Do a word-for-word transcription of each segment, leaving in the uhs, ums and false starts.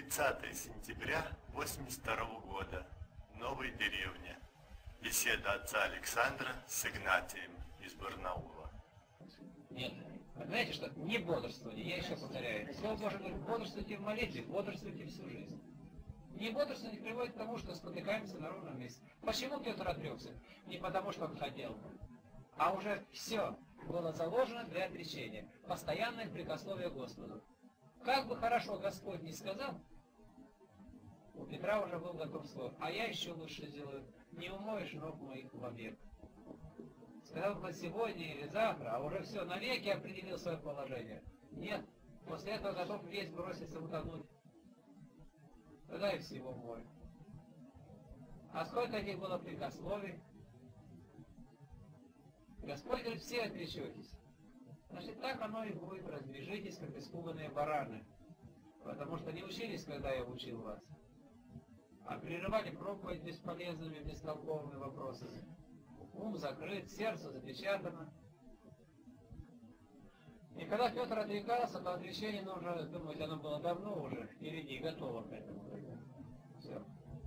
тридцатое сентября восемьдесят второго года. Новая деревня. Беседа отца Александра с Игнатием из Барнаула. Нет. Знаете что? Не бодрствование. Я еще повторяю. Слово Божие говорит, бодрствуйте в молитве, бодрствуйте всю жизнь. Не бодрствование приводит к тому, что спотыкаемся на ровном месте. Почему Петр отрекся? Не потому, что он хотел, а уже все было заложено для отречения. Постоянное прикословие Господу. Как бы хорошо Господь не сказал, у Петра уже был готов слово. А я еще лучше сделаю. Не умоешь ног моих вовек. Сказал бы сегодня или завтра, а уже все, навеки определил свое положение. Нет, после этого готов весь броситься утонуть. Тогда и всего море. А сколько этих было прикословий? Господь говорит, все отречетесь. Значит, так оно и будет, разбежитесь, как испуганные бараны. Потому что не учились, когда я учил вас, а прерывали проповедь бесполезными, бестолковыми вопросами. Ум закрыт, сердце запечатано. И когда Петр отрекался, то отречение нужно, думать, оно было давно уже впереди, готово к этому. Все.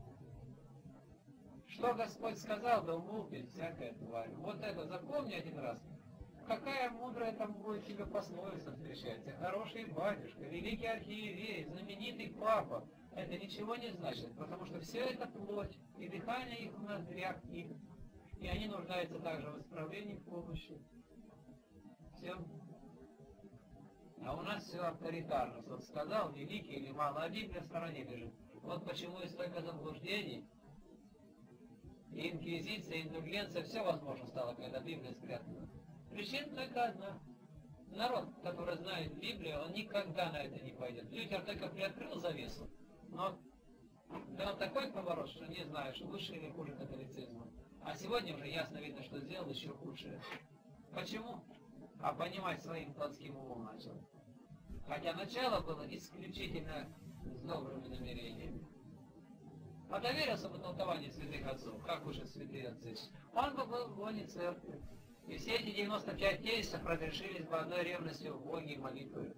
Что Господь сказал, да умолкнет всякая тварь. Вот это запомни один раз. Какая мудрая там будет тебе пословица встречаться. Хороший батюшка, великий архиерей, знаменитый папа. Это ничего не значит, потому что все это плоть, и дыхание их в ноздрях их. И они нуждаются также в исправлении, в помощи. Все. А у нас все авторитарно. Вот сказал, великий или мало, а Библия в стороне лежит. Вот почему и столько заблуждений. И инквизиция, и индульгенция, все возможно стало, когда Библия спрятана. Причина только одна. Народ, который знает Библию, он никогда на это не пойдет. Лютер только приоткрыл завесу, но дал такой поворот, что не знаешь, лучше или хуже католицизма. А сегодня уже ясно видно, что сделал еще худшее. Почему? А понимать своим плотским умом начал. Хотя начало было исключительно с добрыми намерениями. А доверился бы толкованию святых отцов, как учат святые отцы. Он бы был в лоне церкви. И все эти девяносто пять тезисов разрешились бы одной ревностью в Боге и молитвой.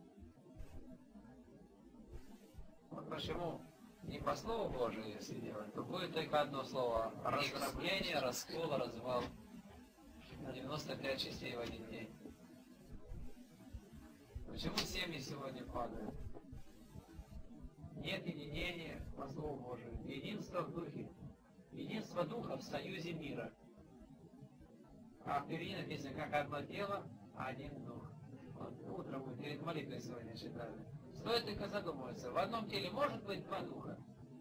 Вот почему не по слову Божию, если делать, то будет только одно слово — разграбление, раскол, развал на девяносто пять частей в один день. Почему семьи сегодня падают? Нет единения по слову Божию, единство в духе, единство духа в союзе мира. А впереди написано, как одно тело, один дух. Вот утром мы перед молитвой сегодня читали. Стоит только задумываться, в одном теле может быть два духа?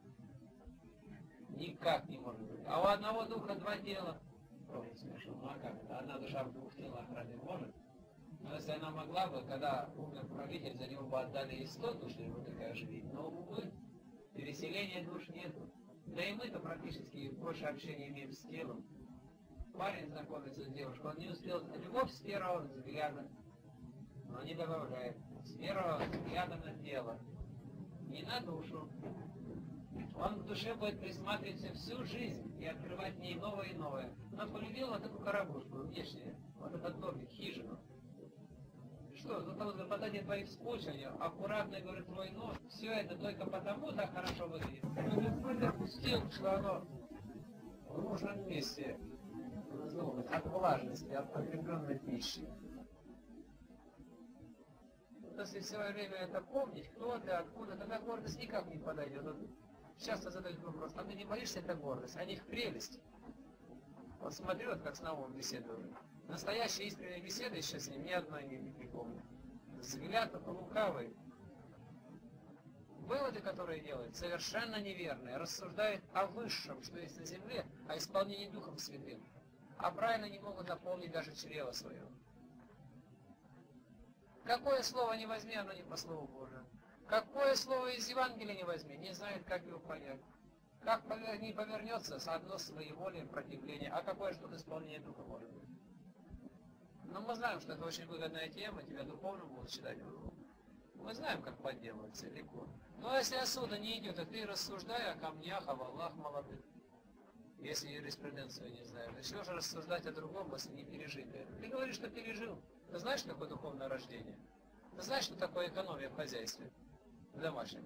Никак не может быть. А у одного духа два тела? Ой, смешно, ну а как это? Одна душа в двух телах разве может? Но если она могла бы, когда умер правитель, за него бы отдали и сто душ, и его такая оживить. Но, увы, переселения душ нету. Да и мы-то практически больше общения имеем с телом. Парень знакомится с девушкой, он не успел. Любовь с первого взгляда, но не добавляет. С первого взгляда на тело, не на душу. Он к душе будет присматриваться всю жизнь и открывать в ней новое и новое. Но полюбил вот эту коробушку внешнюю, вот этот домик, хижину. Что, за того западания твоих вспучивания, аккуратно, говорит, твой нос, все это только потому так хорошо выглядит. Но Господь допустил, что оно в нужном месте, ну, от влажности, от подкрепленной пищи. Если все время это помнить, кто ты, откуда, тогда гордость никак не подойдет. Вот часто задают вопрос, а ты не боишься, это гордость, а не их прелесть. Вот смотрю, вот как с Наумом беседую. Настоящая искренняя беседа еще с ним ни одной не, не припомню. Взгляд лукавый. Выводы, которые делает, совершенно неверные. Рассуждает о высшем, что есть на земле, о исполнении Духом Святым. А правильно не могут наполнить даже чрево свое. Какое слово не возьми, оно не по слову Божию. Какое слово из Евангелия не возьми, не знает, как его понять. Как не повернется, одно своеволие, противление, а какое же тут исполнение Духа может быть? Но мы знаем, что это очень выгодная тема, тебя духовно будут считать. Мы знаем, как подделываться легко. Но если отсюда не идет, то ты рассуждай о камнях, о валах молодых. Если юриспруденцию не знаешь, начнешь рассуждать о другом, если не пережить это. Ты говоришь, что пережил. Ты знаешь, что такое духовное рождение? Ты знаешь, что такое экономия в хозяйстве, в домашнем?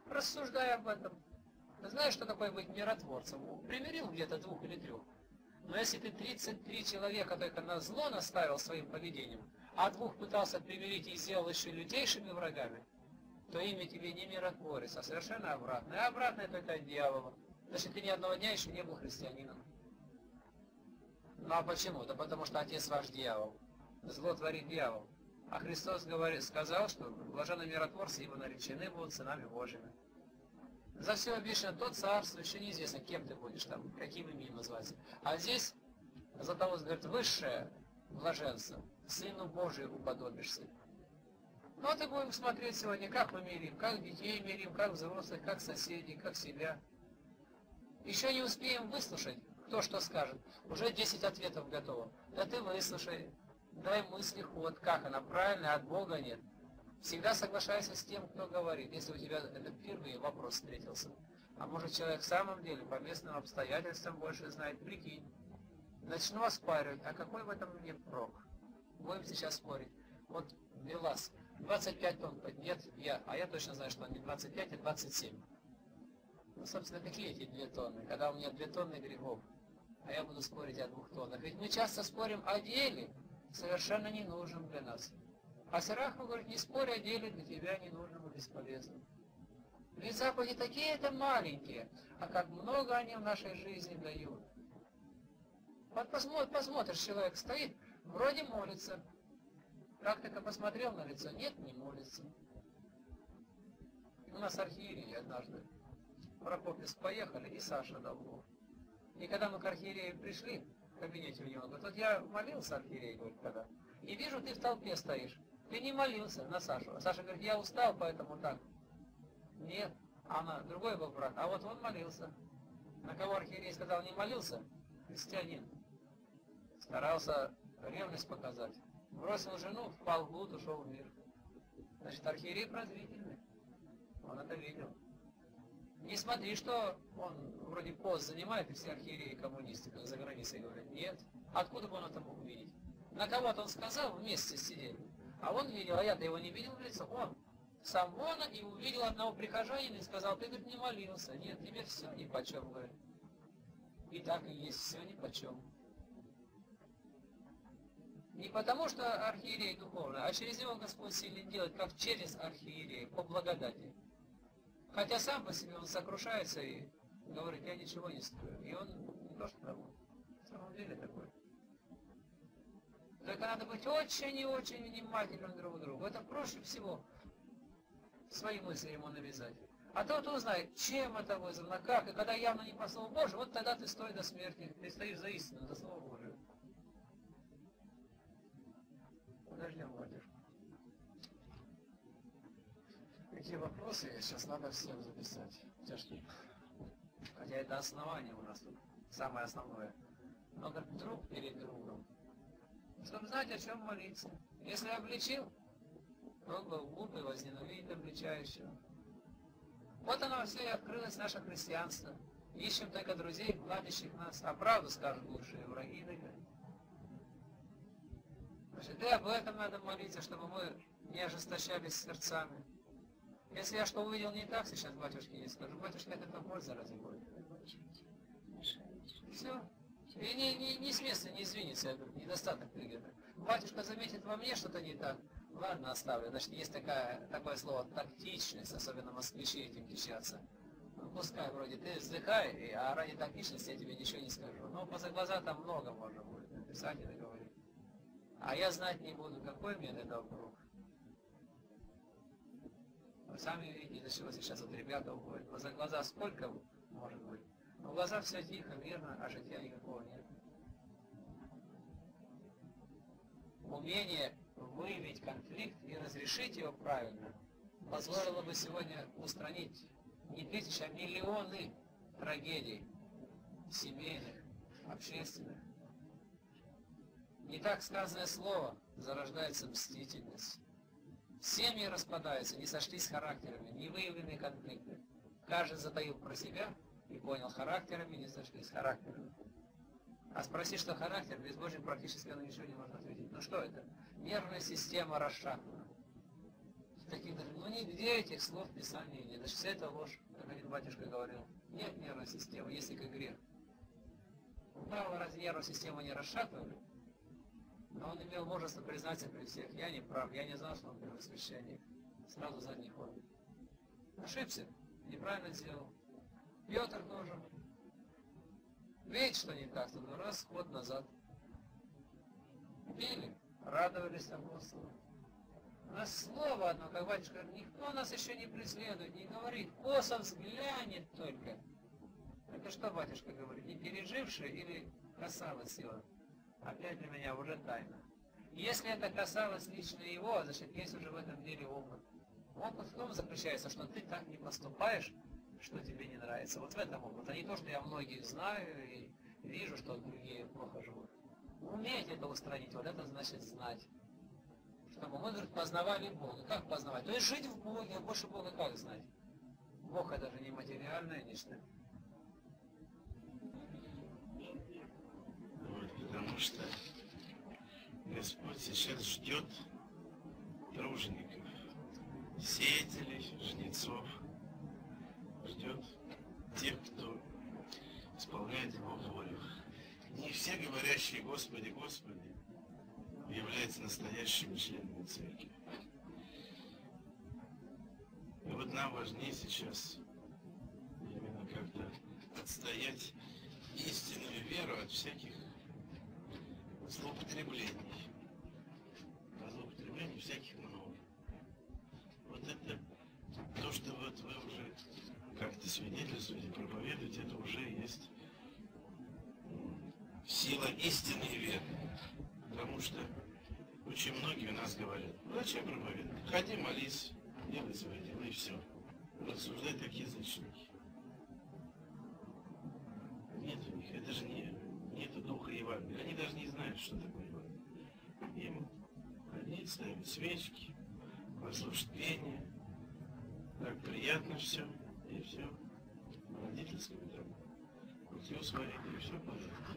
Рассуждай об этом. Ты знаешь, что такое быть миротворцем? Примирил где-то двух или трех. Но если ты тридцать три человека только на зло наставил своим поведением, а двух пытался примирить и сделал еще лютейшими врагами, то имя тебе не миротворец, а совершенно обратное. А обратное только от дьявола. Значит, ты ни одного дня еще не был христианином. Ну а почему? Да потому что отец ваш дьявол. Зло творит дьявол. А Христос говорит, сказал, что блаженные миротворцы, ибо наречены будут сынами Божьими. За все обещано то царство, еще неизвестно, кем ты будешь там, каким именем называться. А здесь за того, говорит, высшее блаженство, Сыну Божию уподобишься. Ну вот и будем смотреть сегодня, как мы мирим, как детей мирим, как взрослых, как соседей, как себя. Еще не успеем выслушать, кто что скажет. Уже десять ответов готово. Да ты выслушай, дай мысли ход, как она правильная, от Бога нет. Всегда соглашайся с тем, кто говорит, если у тебя это впервые вопрос встретился. А может, человек в самом деле по местным обстоятельствам больше знает, прикинь. Начну оспаривать, а какой в этом мне прок? Будем сейчас спорить. Вот БелАЗ двадцать пять тонн, нет, я, а я точно знаю, что он не двадцать пять, а двадцать семь. Ну, собственно, какие эти две тонны, когда у меня две тонны грибов, а я буду спорить о двух тоннах. Ведь мы часто спорим о деле, совершенно не нужном для нас. А Сирахов говорит, не спорь о деле, для тебя ненужным и бесполезным. Ведь заповеди такие-то маленькие, а как много они в нашей жизни дают. Вот посмотришь, посмотришь, человек стоит, вроде молится. Как только посмотрел на лицо, нет, не молится. У нас архиерей однажды в Прокопьевск поехали, и Саша Долгов. И когда мы к архиерею пришли, в кабинете у него, говорит, вот я молился, архиерей, говорит, когда, и вижу, ты в толпе стоишь. Ты не молился на Сашу. А Саша говорит, я устал, поэтому так. Нет, она, другой был брат, а вот он молился. На кого архиерей сказал, не молился? Христианин. Старался ревность показать. Бросил жену, впал в блуд, ушел в мир. Значит, архиерей прозрительный. Он это видел. Не смотри, что он вроде пост занимает, и все архиереи коммунисты, как за границей говорят. Нет. Откуда бы он это мог увидеть? На кого-то он сказал, вместе сидели. А он видел, а я-то его не видел в лицо. Он сам вон и увидел одного прихожанина и сказал, ты, говорит, не молился. Нет, тебе все нипочем, говорит. И так и есть, все нипочем. Не потому, что архиерей духовный, а через него Господь силен делает, как через архиерея, по благодати. Хотя сам по себе он сокрушается и говорит, я ничего не стою. И он не то что того. В самом деле такой. Только надо быть очень и очень внимательным друг к другу. Это проще всего свои мысли ему навязать. А тот узнает, чем это вызвано, как. И когда явно не по Слову Божию, вот тогда ты стой до смерти. Ты стоишь за истину, за Слово Божие. Подождем, батюшка. Какие вопросы сейчас надо всем записать? Тяжкие. Хотя это основание у нас тут, самое основное. Но как друг перед другом. Чтобы знать, о чем молиться. Если обличил, Бог был глупый, возненавидит обличающего. Вот оно все и открылось наше христианство. Ищем только друзей, гладящих нас, а правду скажут лучшие враги. Значит, и об этом надо молиться, чтобы мы не ожесточались сердцами. Если я что увидел не так, сейчас батюшке не скажу. Батюшка, это только польза разве будет? Все. И не, не, не с места не извинится, я говорю, недостаток придет. Батюшка заметит во мне что-то не так. Ладно, оставлю. Значит, есть такая, такое слово тактичность, особенно москвичи этим кичатся. Ну, пускай вроде ты вздыхай, а ради тактичности я тебе ничего не скажу. Но поза глаза там много можно будет написать и договорить. А я знать не буду, какой мне это вокруг. Вы сами видите, из-за чего сейчас вот ребята уходят. Поза глаза сколько может быть? Но в глазах все тихо, мирно, а житья никакого нет. Умение выявить конфликт и разрешить его правильно позволило бы сегодня устранить не тысячи, а миллионы трагедий семейных, общественных. Не так сказанное слово зарождается мстительность. Семьи распадаются, не сошлись характерами, не выявлены конфликты. Каждый затаил про себя и понял, характерами не сошлись, характерами. А спроси, что характер, без Божьей практически на ничего не можно ответить. Ну что это? Нервная система расшатана. Таких, ну нигде этих слов в Писании нет. Значит, вся это ложь, как один батюшка говорил. Нет нервной системы, есть только грех. Павла разве нервную систему не расшатывали? Но он имел мужество признаться при всех. Я не прав, я не знал, что он первый священник. Сразу задний ход. Ошибся, неправильно сделал. Петр тоже. Видите, что не так, то раз, ход назад. Пили, радовались апостолы. У нас слово одно, как батюшка говорит, никто нас еще не преследует, не говорит, косо взглянет только. Это что батюшка говорит, не переживший или касалось его? Опять для меня уже тайна. Если это касалось лично его, значит, есть уже в этом деле опыт. Опыт в том заключается, что ты так не поступаешь, что тебе не нравится. Вот в этом опыт. А не то, что я многих знаю и вижу, что другие плохо живут. Уметь это устранить, вот это значит знать. Чтобы мы, говорит, познавали Бога. Как познавать? То есть жить в Боге, а больше Бога как знать? Бог это же не материальное нечто. Вот, потому что Господь сейчас ждет тружеников, сеятелей, жнецов, ждет тех, кто исполняет Его волю. Не все говорящие «Господи, Господи» являются настоящими членами церкви. И вот нам важнее сейчас именно как-то отстоять истинную веру от всяких злоупотреблений. А злоупотреблений всяких много. Вот это то, что вот вы уже как-то свидетельствуете, проповедуете, это уже есть сила истинной веры. Потому что очень многие у нас говорят, зачем проповедовать? Ходи, молись, делай свои дела и все. Рассуждай как язычники. Нет у них, это же не, нету духа Евангелия. Они даже не знают, что такое Евангелие. Им ходить, ставить свечки, послушать пение. Так приятно все, и все. Родительскому там кутью сварить, и все пожалуйста.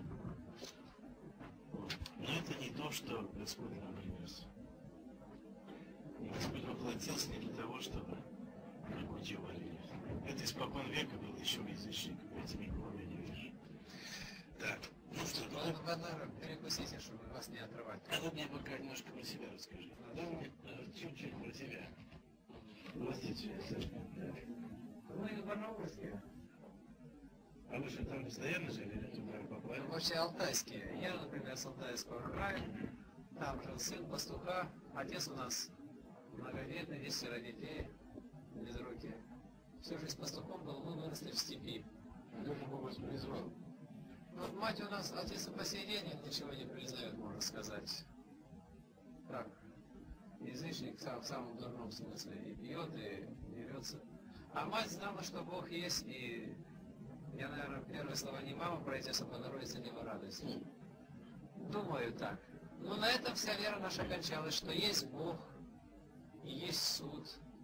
Но это не то, что Господь нам принес. И Господь воплотился не для того, чтобы на кутью варили. Это испокон века было еще у язычников, эти никого не видишь. Так, ну что, Ну, перекусите, чтобы вас не отрывать. а вы мне пока немножко про себя расскажи. Да, мне чуть-чуть про тебя. Простите, Мы в Барнаульске. а вы что, там постоянно жили или туда попали? Вообще алтайские. Я, например, с Алтайского края. Там жил сын пастуха. Отец у нас многодетный, десятеро детей, без руки. Всю жизнь пастухом был, мы выросли в степи. Кто же Бог вас призвал? Вот мать у нас, отец и по сей день ничего не признает, можно сказать. Так, язычник в самом дурном смысле. И пьет, и дерется. А мать знала, что Бог есть, и я, наверное, первые слова не мама пройдется по Богородице, не радуйся. Думаю так. Но на этом вся вера наша кончалась, что есть Бог и есть суд.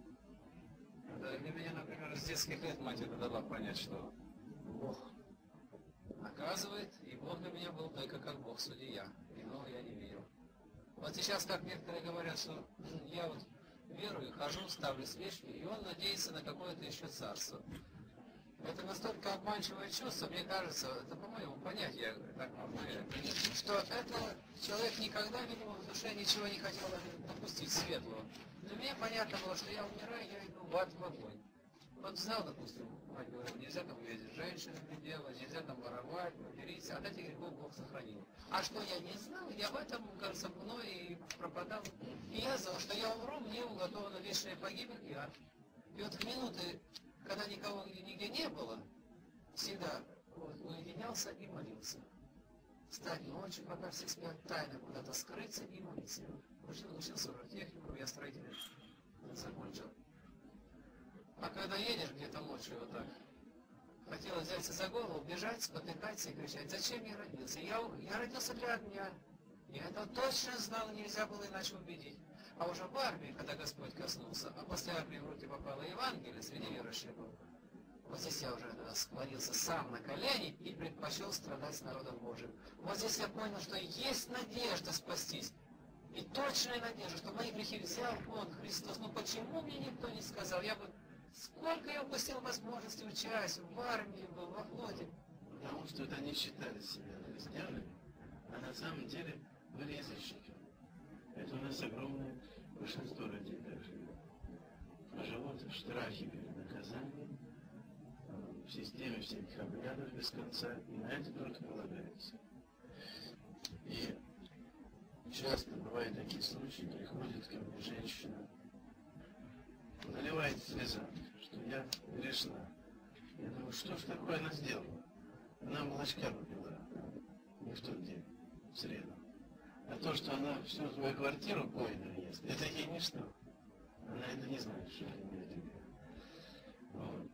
Да, для меня, например, с детских лет мать это дала понять, что Бог наказывает, и Бог для меня был только как Бог судья. Иного я не видел. Вот сейчас, как некоторые говорят, что я вот верую, хожу, ставлю свечки, и он надеется на какое-то еще царство. Это настолько обманчивое чувство, мне кажется, это, по-моему, понять, я так могу, что это человек никогда, видимо, в душе ничего не хотел допустить светлого. Для меня понятно было, что я умираю, я иду в ад, в огонь. Вот знал, допустим, мать говорит, нельзя там увидеть женщину предела, нельзя там воровать, материться, от этих грехов Бог сохранил. А что я не знал, я в этом, кажется, мной и пропадал. И я знал, что я умру, мне уготована вечная погибель и ад. И вот в минуты, когда никого нигде не было, всегда вот, уединялся и молился. Встать ночью, пока все спят, тайно куда-то скрыться и молиться. Учил, учился в технику, я строитель закончил. А когда едешь где-то ночью вот так, хотелось взяться за голову, бежать, спотыкаться и кричать, зачем я родился? Я, я родился для огня. Я это точно знал, нельзя было иначе убедить. А уже в армии, когда Господь коснулся, а после армии в руки попало Евангелие, среди верующих был, вот здесь я уже склонился сам на колени и предпочел страдать с народом Божьим. Вот здесь я понял, что есть надежда спастись. И точная надежда, что мои грехи взял Он, Христос. Ну почему мне никто не сказал? Я бы... Сколько я упустил возможности участь в армии, был, во флоте. Потому что это они считали себя христианами, а на самом деле были язычниками. Это у нас огромное большинство людей так живет. Живут в страхе перед наказанием, в системе всяких обрядов без конца, и на это только полагаются. И часто бывают такие случаи, приходит ко мне женщина, наливает слезами, что я грешна. Я думаю, что ж такое она сделала? Она молочка выпила не в тот день, в среду. А то, что она всю свою квартиру поедом ест, это ей ничто. Она это не знает, что это имеет в виду. Вот.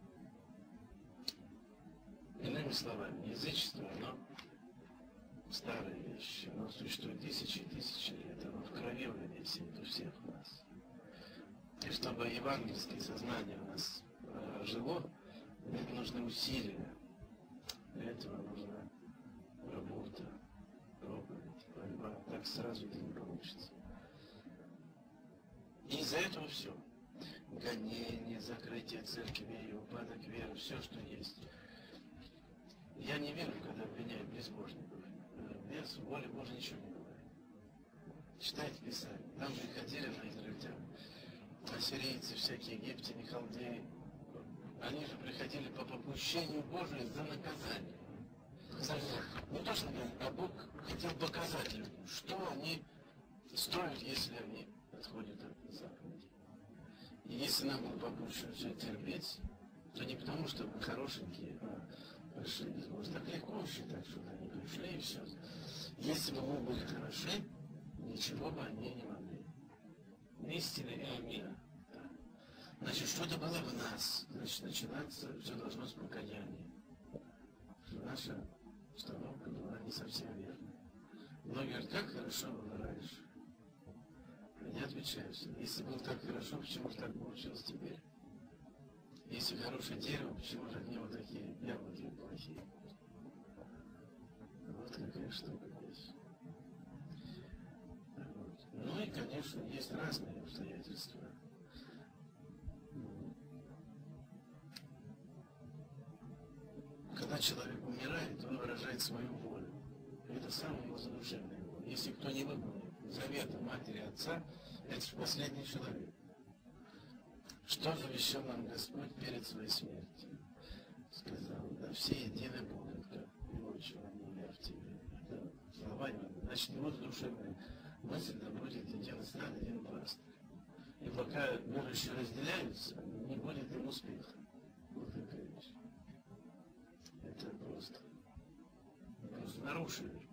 Иными словами, язычество, оно старая вещь, оно существует тысячи и тысячи лет, оно в крови у людей сидит, у всех у нас. И чтобы евангельское сознание у нас э, жило, для этого нужны усилия, для этого нужна работа, проповедь, борьба. Так сразу это не получится. И из-за этого все. Гонение, закрытие церкви, упадок веры, все, что есть. Я не верю, когда обвиняют безбожников. Без воли Божьей ничего не бывает. Читайте Писание. Там же ходили на израильтян. Ассирийцы, всякие египтяне, халдеи. Они же приходили по попущению Божию за наказание. Не то, что а Бог хотел показать людям, что они строят, если они отходят от заповедей. И если нам было попущено все терпеть, то не потому, что мы хорошенькие, а пришли без Бога. Так легко считать, что они пришли и все. Если бы мы были хороши, ничего бы они не могли. Истина и аминь. Да, да. Значит, что-то было в нас. Значит, начинаться все должно с покаяния. Наша установка была не совсем верной. Многие говорят, как хорошо было раньше. Я отвечаю, если было так хорошо, почему же так получилось теперь? Если хорошее дерево, почему же от него такие яблоки плохие? Вот какая штука здесь. Вот. Ну и, конечно, есть разные обстоятельства. Когда человек умирает, он выражает свою волю. Это самая его задушевная воля. Если кто не выполнит завета матери и отца, это же последний человек. Что завещал нам Господь перед своей смертью? Сказал, да все едины будут, как его человек в тебе. Это слова его. Значит, его душевная мысль, да будет един стан, один пастырь. И пока верующие разделяются, не будет им успеха. Вот такая вещь. Это просто. Просто нарушили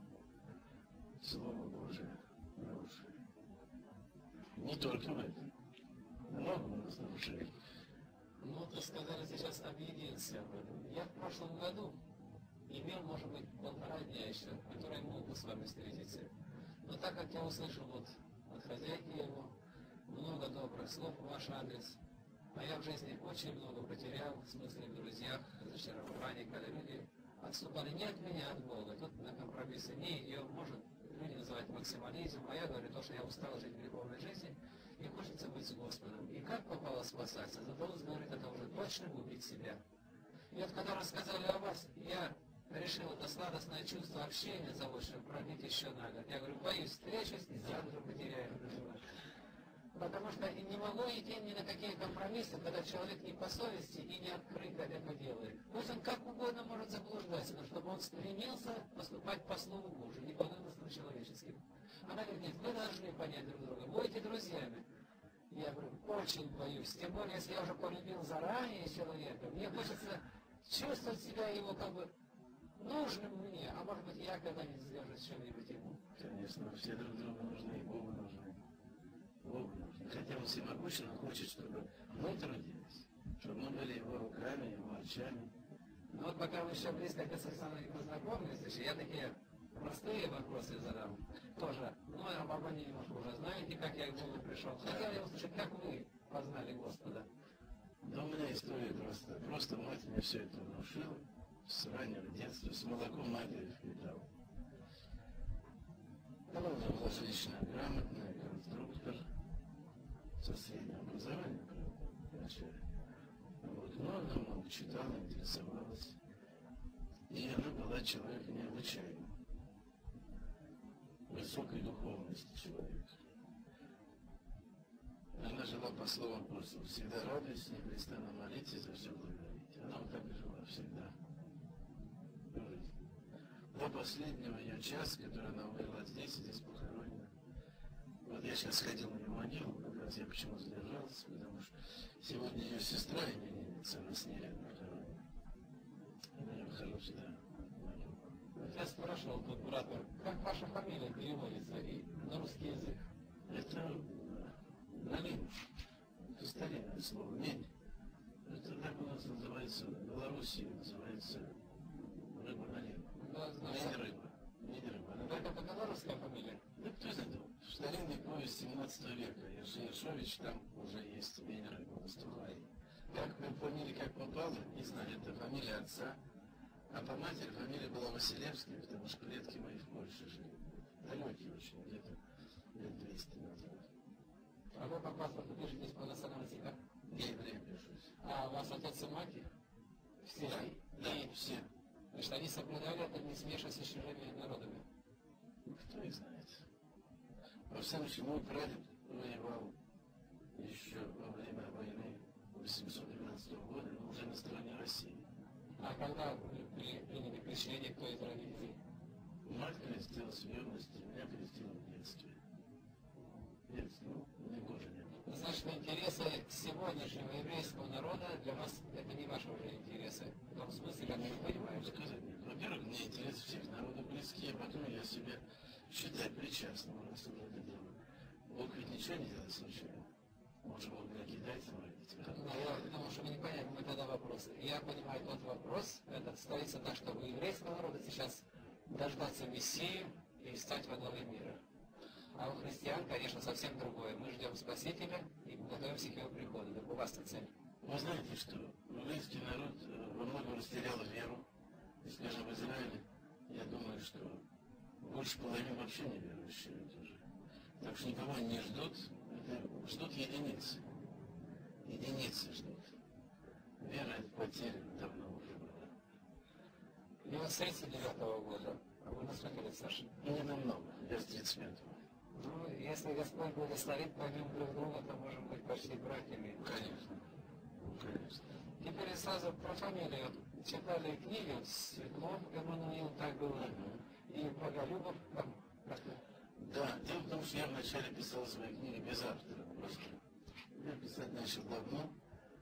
Слово Божие. Нарушили. Не только в этом. Много у нас нарушений. Ну, ты сказали сейчас объединиться об этом. Я в прошлом году имел, может быть, полтора дня еще, которые мог бы с вами встретиться. Но так как я услышал вот от хозяйки его много добрых слов в ваш адрес, а я в жизни очень много потерял, в смысле в друзьях, разочарований, когда люди отступали не от меня, а от Бога. Тут на компромиссы не идем, может люди называть максимализм, а я говорю то, что я устал жить в греховной жизни, и хочется быть с Господом. И как попало спасаться? Задолжен говорит, это уже точно убить себя. И вот когда рассказали о вас, я решил это сладостное чувство общения заочно продлить еще на год. Я говорю, боюсь встречусь и сразу же потеряю. Потому что не могу идти ни на какие компромиссы, когда человек не по совести и не открыто это делает. Пусть он как угодно может заблуждаться, но чтобы он стремился поступать по Слову Божию, не по вымыслам человеческим. Она говорит, нет, вы должны понять друг друга, будете друзьями. Я говорю, очень боюсь, тем более, если я уже полюбил заранее человека, мне хочется чувствовать себя его как бы нужным мне, а может быть я когда-нибудь свяжусь с чем-нибудь ему. Конечно, все друг другу нужны, и Богу нужны. Богу нужны. Хотя он всемогущий, он хочет, чтобы мы трудились, чтобы мы были его руками, его очами. Ну вот пока вы еще близко к Александру не познакомились, я такие простые вопросы задам. Тоже, ну, об Абане немножко уже знаете, как я к Богу пришел. Хотел я услышать, как вы познали Господа. Да у меня история просто. Просто мать мне все это внушила с раннего детства, с молоком матери впитал. Она у меня была женщина грамотная, инструктор со средним образованием, вначале. Вот. Но она много читала, интересовалась. И она была человеком необычайным. Высокой духовности человека. Она жила по словам просто. Всегда радуйся, непрестанно молитесь, за все благодарите. Она вот так и жила всегда. До последнего ее часа, который она умерла здесь, здесь похоронена. Вот я сейчас ходил на ее могилу, как раз я почему задержался, потому что сегодня ее сестра именинница, она с ней рядом похоронена. Она ее хорошая, да. Я спрашивал тут брата, как ваша фамилия переводится и на русский язык? Это налим. Это старинное слово. Мень. Это так у нас называется, в Белоруссии называется рыба налим. Да, знаю. Мень рыба. Мень рыба. Она Это белорусская фамилия? Да кто знает, в старинной повести семнадцатого века Ершович, там уже есть мень рыба, Настухай. Как фамилия как попала, не знаю, это фамилия отца. А по матери фамилия была Василевская, потому что предки мои в Польше жили. Далекие очень, где-то лет двести назад. А вы по паспорту пишетесь по национальности как? Я еврей пишусь. А у вас отец и мать? Все? Да, да, И все. значит, они соблюдали это не смешиваться с чужими народами? Кто их знает. Во всяком случае, мой прадед воевал еще во время войны восемьсот двенадцатого года, но уже на стороне России. А когда вы при- приняли крещение, кто из родителей? Мать крестилась в юности, меня крестила в детстве. В детстве, ну, мне года нет. Значит, интересы сегодняшнего еврейского народа для вас это не ваши уже интересы. В том смысле, как вы понимаете. Сказать нет. Во-первых, мне интересы всех народов близкие, а потом я себя считаю причастным, раз уже это делаю. Бог ведь ничего не делает случайно. Может, Бог для китайцев родить. Ну, я думаю, что вы не поняли мой тогда вопрос. Я понимаю тот вопрос, это строится так, чтобы у еврейского народа сейчас дождаться Мессию и стать во главе мира. А у христиан, конечно, совсем другое. Мы ждем Спасителя и готовимся к его приходу. Так у вас-то цель. Вы знаете, что еврейский народ э, во многом растерял веру. И, скажем, в Израиле, я думаю, что больше половины вообще не верующие уже. Так что никого не ждут, это ждут единицы. Единицы ждут. Вера это потеряна давно уже была. И вот с тридцать девятого года, а вы на сколько лет старше? Не намного, я с тридцать пятого. Ну, если Господь благословит, поймем друг друга, то можем быть почти братьями. Конечно. Конечно. Теперь сразу про фамилию. Читали книги, вот Светлов, Эммануил, так было, и Боголюбов, там, как-то. Да, дело в том, что я вначале писал свои книги без автора. Просто я писать начал давно,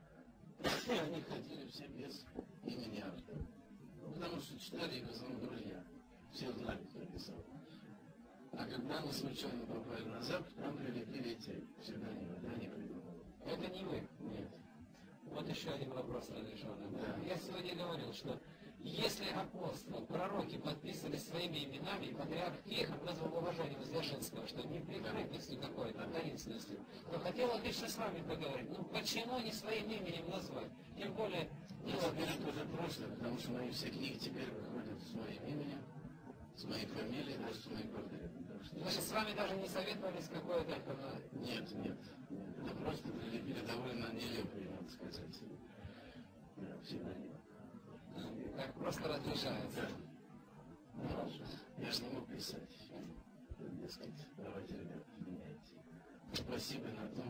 и они ходили все без имени автора. Ну, потому что читали их в основном друзья. Все знали, кто писал. А когда мы случайно попали на Запад, нам прилепили эти псевдонимы, да, не придумали. Это не вы. Нет. Вот еще один вопрос разрешенный. Да. Я сегодня говорил, что если апостолы, пророки подписывались своими именами, и патриарх Тихон вызвал уважение Вознесенского, что не прикрытностью какой-то, а таинственностью, то хотел лично с вами поговорить. Ну почему не своим именем назвать? Тем более... Ну, теперь это уже прошлое, потому что мои все книги теперь выходят с моим именем, с моей фамилией, даже с моим портретом. Значит, с вами даже не советовались какое-то... Нет, нет, нет. Это просто прилепили довольно нелепые, надо сказать. Да, псевдонимы. Так просто разрешается. Да. Хорошо. Я же не мог писать. Дескать, давайте, ребята, меняйте. Спасибо на том.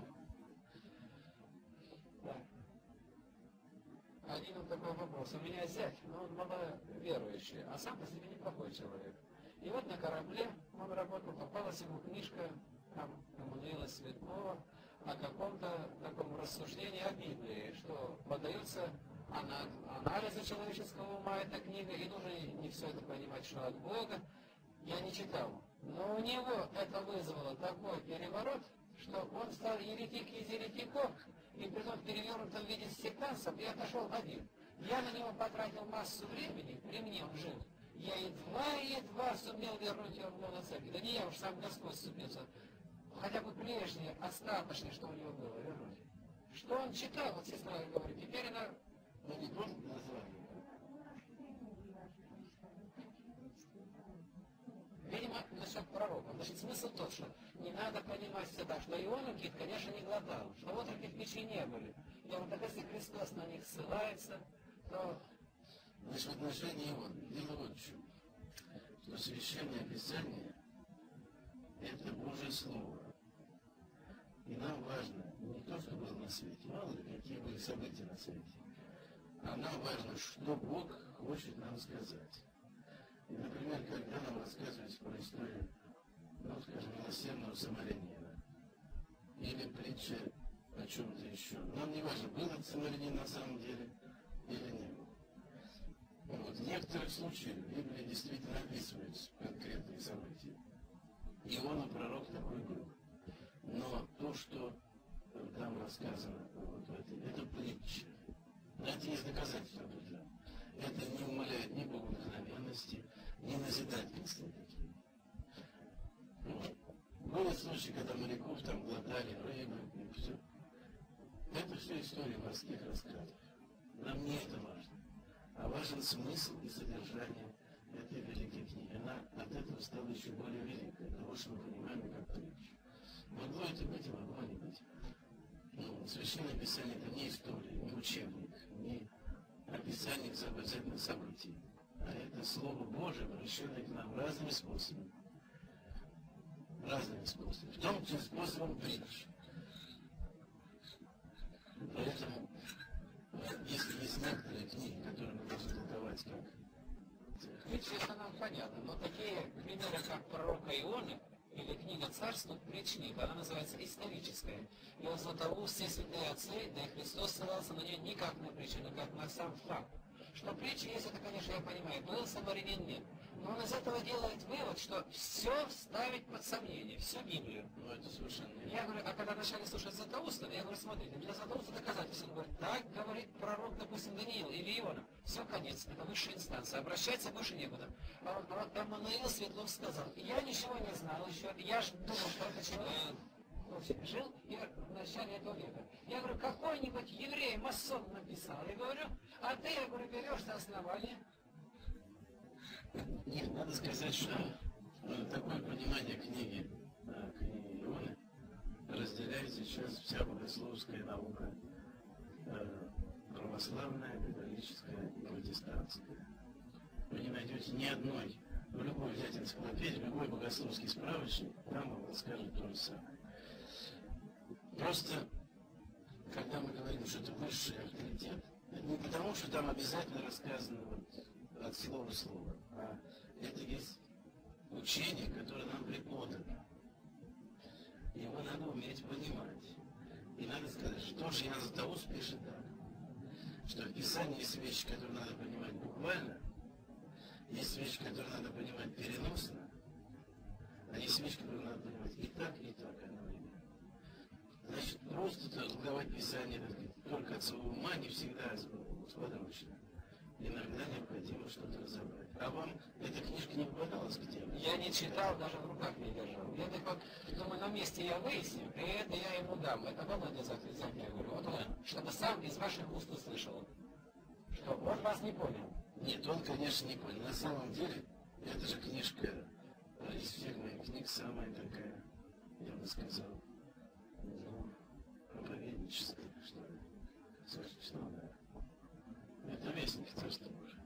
Да. Один вот такой вопрос. У меня зять, но он маловерующий, а сам по себе неплохой человек. И вот на корабле он работал, попалась ему книжка, там, Эммануила Светлова, о каком-то таком рассуждении о Библии, что подается анализу человеческого ума эта книга, и нужно не все это понимать, что от Бога. Я не читал. Но у него это вызвало такой переворот, что он стал еретик из еретиков, и при том в перевернутом виде сектантцев, и отошел один. Я на него потратил массу времени, при мне он жил. Я едва-едва сумел вернуть его в лоно церкви. Да не я уж, сам Господь сумелся. Хотя бы прежнее, остаточное, что у него было, вернуть. Что он читал, вот сестра говорит, теперь она... Ну, не помните название? Видимо, насчет пророков. Значит, смысл тот, что не надо понимать все так, что Иона кит, конечно, не глотал, что отроки в печи не были. Я вот так, если Христос на них ссылается, то... Значит, в отношении Иона, дело вот в чем. Что Священное Писание – это Божье Слово. И нам важно не то, что было на свете, мало ли какие были события на свете, а нам важно, что Бог хочет нам сказать. И, например, когда нам рассказывается про историю, ну, скажем, милосердного самарянина, или притча о чем-то еще, нам не важно, был это самарянин на самом деле или не был. Вот. В некоторых случаях в Библии действительно описываются конкретные события. Иона пророк такой был. Но то, что там рассказано, вот это, это притча. Это есть доказательства об этом. Это не умаляет ни богодухновенности, ни назидательности такие. Вот. Были случаи, когда моряков там глотали рыбы и все. Это все история морских рассказов. Нам не это важно. А важен смысл и содержание этой великой книги. Она от этого стала еще более великой, того, что мы понимаем как притчу. Могло это быть, и могло не быть. Ну, Священное Писание – это не история, не учебник, не описание обязательных событий, а это Слово Божие, обращенное к нам разными способами. Разными способами. В том числе способом притч. Поэтому, если есть некоторые книги, которые мы должны толковать как... Притчи это нам понятно, но такие примеры, как пророка Иона, или книга Царств, притч нет, она называется историческая. И он Златоуст, все святые отцы, да и Христос ссылался на нее не как на притчу, но как на сам факт. Что притча есть, это, конечно, я понимаю, был самарянин, нет. Но он из этого делает вывод, что все ставить под сомнение, всю Библию. Ну, это совершенно не... Я говорю, а когда начали слушать Златоуста, я говорю, смотрите, для Златоуста доказательства. Он говорит, так говорит пророк, допустим, Даниил или Иона. Все, конец, это высшая инстанция, обращаться больше некуда. А вот Эммануил Светлов сказал, я ничего не знал еще, я ж думал, что это человек, ну, жил и в начале этого века. Я говорю, какой-нибудь еврей, масон написал. Я говорю, а ты, я говорю, берешь за основание. Нет, надо сказать, что такое понимание книги, книги Ионы разделяет сейчас вся богословская наука, православная, католическая и протестантская. Вы не найдете ни одной, в любой взять энциклопедию, любой богословский справочник, там вам расскажет то же самое. Просто, когда мы говорим, что это высший авторитет, это не потому, что там обязательно рассказано вот от слова в слово, а это есть учение, которое нам преподано. Его надо уметь понимать. И надо сказать, что же я за того пишет так, что в Писании есть вещи, которые надо понимать буквально, есть вещи, которые надо понимать переносно, а есть вещи, которые надо понимать и так, и так одновременно. Значит, просто толковать Писание только от своего ума не всегда сподручно. Иногда необходимо что-то разобрать. А вам эта книжка не попадалась к теме? Я не читал, даже в руках не держал. Я так думаю, на месте я выясню, и это я ему дам. Это вам это записать, я говорю. Вот он, чтобы сам из ваших уст услышал. Что он вас не понял. Нет, он, конечно, не понял. На самом деле, эта же книжка из всех моих книг самая такая, я бы сказал, ну, проповедническая, что ли. Слышно, да. Это вестник Царства Божия.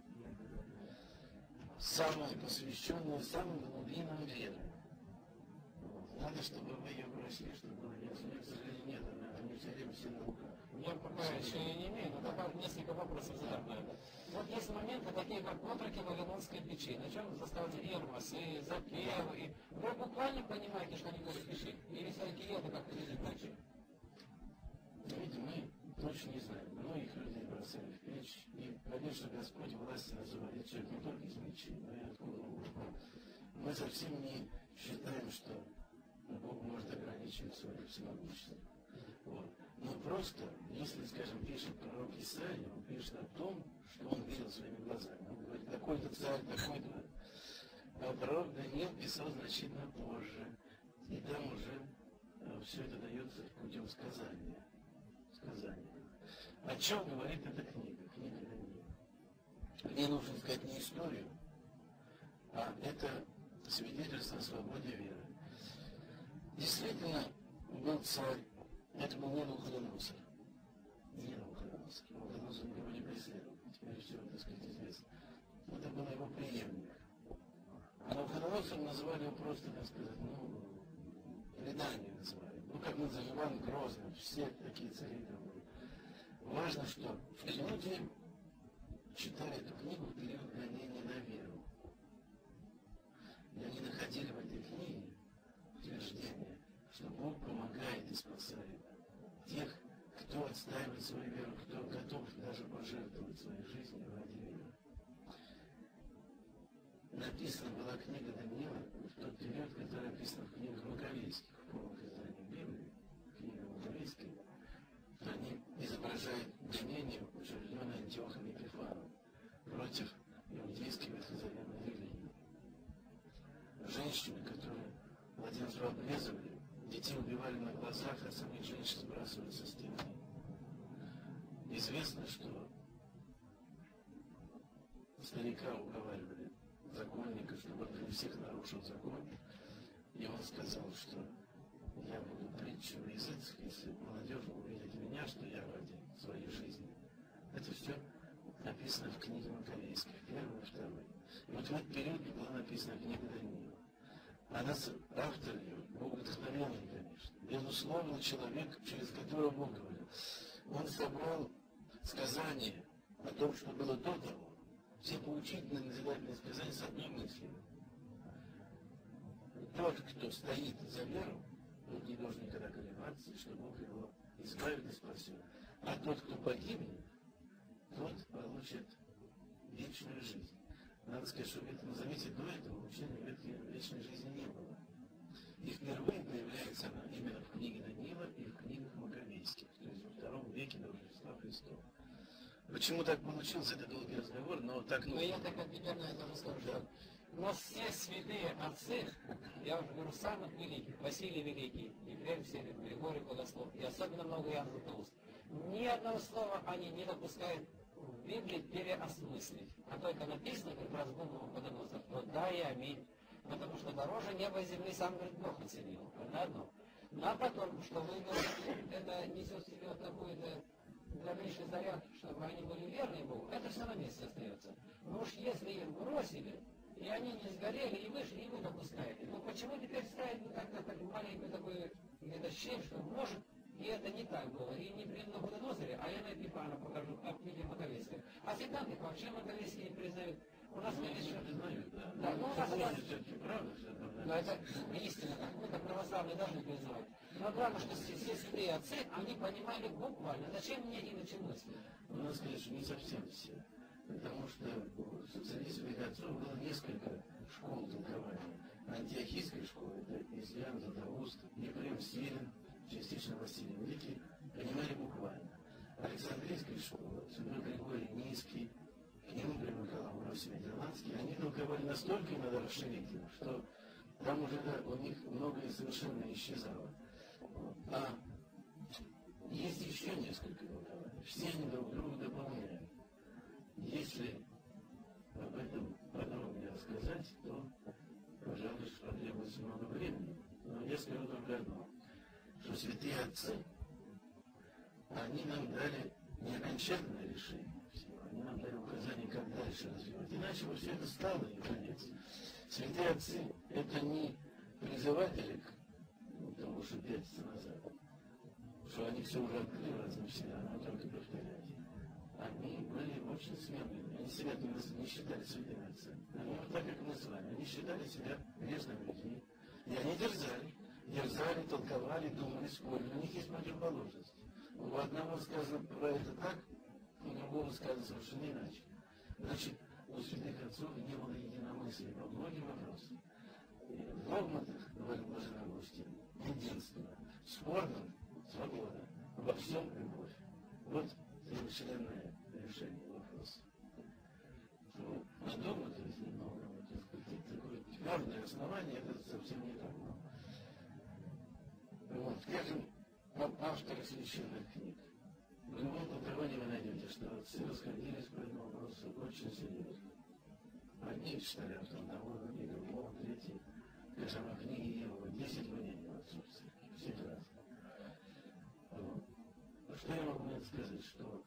Самая посвященная самым глубинам веры. Вот. Надо, чтобы вы ее прошли, чтобы было ясно. К сожалению, нет, они все время все на руках. Я пока еще и не имею, но пока несколько вопросов задам на это. Вот есть моменты, такие как отроки Вавилонской печи, на чем заставьте Ирмос и Запев, и вы буквально понимаете, что они будут печи? Или все-таки это как-то не иначе? Видите, мы точно не знаем. Многих людей бросали в печь. И, конечно, Господь власти называет человек не только из мечей, но и откуда угодно. Мы совсем не считаем, что Бог может ограничивать свое всемогущество. Вот. Но просто, если, скажем, пишет пророк Исаия, он пишет о том, что он видел своими глазами. Он говорит, такой-то царь, такой-то. А пророк Даниил писал значительно позже. И там уже все это дается путем сказания. Сказания. О чем говорит эта книга? Книга Даниила. Мне нужно сказать не историю, а это свидетельство о свободе веры. Действительно, был царь, это был не Навуходоносор. Не Навуходоносор. Навуходоносор никого не преследовал. Теперь все, так сказать, известно. Это был его преемник. А Навуходоносором называли его просто, так сказать, ну, предание называли. Ну, как называли Иван Грозный, все такие цари там были. Важно, что люди читали эту книгу в период гонения на веру. И они находили в этой книге утверждение, что Бог помогает и спасает тех, кто отстаивает свою веру, кто готов даже пожертвовать своей жизнью ради веры. Написана была книга Даниила в тот период, который описан в книгах Маковейских, в полных изданиях Библии, книга Маковейская, они изображают гонение, учрежденное Антиохом Епифаном против иудейской ветхозаветной религии. Женщины, которые младенцев обрезывали, детей убивали на глазах, а самих женщин сбрасывали со стены. Известно, что старика уговаривали законника, чтобы он при всех нарушил закон, и он сказал, что я буду притчу в языцах, если молодежь увидит меня, что я ради своей жизни. Это все написано в книге Маковейской, в первой и второй. И вот в этот период была написана книга Даниила. Она, автор ее, Бог вдохновенный, конечно. Безусловно, человек, через которого Бог говорил. Он собрал сказания о том, что было до того, все поучительные, назидательные сказания с одной мыслью. Тот, кто стоит за веру, тот не должен никогда колебаться, что Бог его избавит и спасет. А тот, кто погибнет, тот получит вечную жизнь. Надо сказать, что в этом завете до этого учения вечной жизни не было. И впервые появляется она именно в книге Даниила и в книгах Маковейских, то есть во втором веке до Рождества Христова. Почему так получился, это долгий разговор, но так нужно. Но я так отвечаю, я тоже скажу, что у нас все святые отцы, я уже говорю, самых великих, Василий Великий, Ефрем Сирин, Григорий Богослов, и особенно много Иоанн Златоуст, ни одного слова они не допускают в Библии переосмыслить, а только написано, как раз был Навуходоносор, вот да и аминь. Потому что дороже неба и земли сам, говорит, Бог оценил. Это одно. Ну а потом, что вы говорите, это несет в себе вот какую-то дальнейший заряд, чтобы они были верны Богу, это все на месте остается. Но уж если их бросили, и они не сгорели, и вышли, и вы допускаете, то почему теперь ставить вот так-то так, маленькую такую где-то щель, что может, и это не так было, и не при Навуходоносоре, а я на Эпифана покажу, а в книге Маковейской. А всегда их вообще Маковейские не признают. У нас Ну, видишь, не признают, да. да, ну, у нас Это все-таки правда, что это, да. но это истина, как мы-то православные должны признавать. Но главное, что все, все святые отцы, они понимали буквально, зачем мне иначе мысли. У нас, конечно, не совсем все. Потому что у социалистских отцов было несколько школ толкования. Антиохийская школа, это Иоанн Златоуст, Ефрем Сирин, частично Василий Великий, понимали буквально. Александрийская школа, святой Григорий Низкий, к нему примыкал Амвросий Нидерландский, они толковали настолько иногда расширительно, что там уже да, у них многое совершенно исчезало. А есть еще несколько толкований. Все они друг друга дополняют. Если об этом подробнее рассказать, то, пожалуй, потребуется много времени. Но я скажу только одно, что святые отцы, они нам дали не окончательное решение всего, они нам дали указания, как дальше развивать. Иначе бы все это стало и конец. Святые отцы – это не призыватели к тому, что пятиться назад, что они все уже открыли разом себя, а нам только повторять. Они были очень смелыми, они себя не считали святыми отцами. Они вот так, как мы с вами, они считали себя грешными людьми. И они дерзали, дерзали, толковали, думали, спорили. У них есть противоположность. У одного сказано про это так, у другого сказано совершенно иначе. Значит, у святых отцов не было единомыслия по многим вопросам. В догматах, говорит Блаженный Августин, единство. В спорном – свобода. Во всем – любовь. Вот совершенное решение вопроса. Ну, а догматы, если много, так сказать, такое твердое основание, это совсем не так. Вот, скажем, авторы священных книг. В любом толковании вы найдете, что отцы расходились по этому вопросу очень серьезно. Одни считали автор того, другие другого, третий. Скажем, о книге Иова, десять мнений. отцов церкви. Все разные. Что я могу сказать, что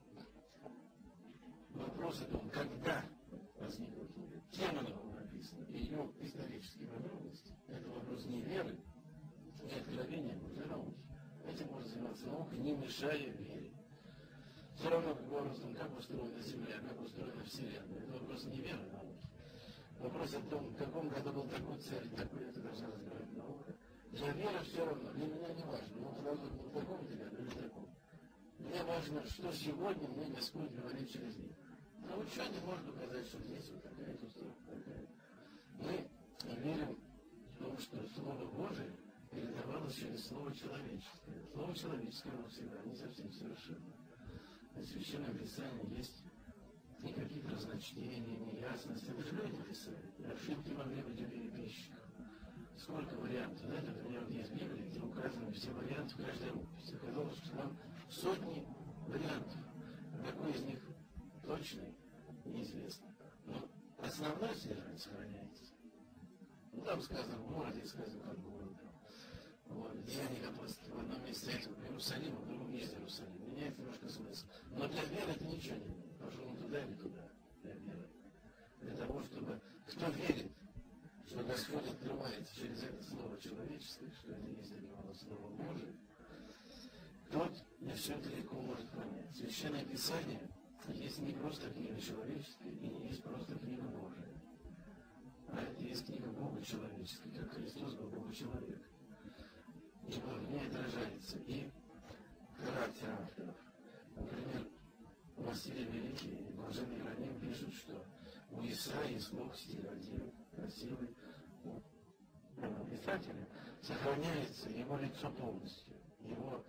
вопрос о том, когда возникла книга, кем она была написана, и ее исторические подробности, это вопрос не веры, не откровения, но уже науки. Этим может заниматься наука, не мешая вере. Все равно, каким образом, как устроена Земля, как устроена Вселенная, это вопрос не веры, а науки. Вопрос о том, в каком году был такой царь, такой, это должна разбирать наука. Для веры все равно, для меня не важно, он правда был в таком-то году или в таком. Мне важно, что сегодня мне Господь говорит через них. Но ученый может указать, что здесь вот такая-то установка такая. Мы верим в том, что Слово Божие передавалось через Слово человеческое. Слово человеческое, оно всегда не совсем совершенно. В Священном Писании есть и какие-то разночтения, неясности. Это же люди писали. Ошибки могли быть у переписчиков. Сколько вариантов, да? Это, например, вот есть Библия, где указаны все варианты в каждой рукописи. Оказалось, что там сотни вариантов. Какой из них точный, неизвестно. Но основной содержание сохраняется. Ну, там сказано в городе, сказано как город. Вот. Деяния апостолов в одном месте этого в Иерусалиме, в другом месте Иерусалима. Меняет немножко смысл. Но для веры это ничего не меняет. Потому что не туда, не туда. Для веры. Для того, чтобы кто верит, что Господь открывается через это слово человеческое, что это есть для него слово Божие, тот не все это легко может понять. Священное Писание есть не просто книга человеческая и не есть просто книга Божия. А это есть книга Бога человеческая, как Христос был Бога человек. И в ней отражается и характер авторов. Например, Василий Великий и Блаженный Иероним пишут, что у Исаии слог стиль красивый, у писателя сохраняется его лицо полностью, его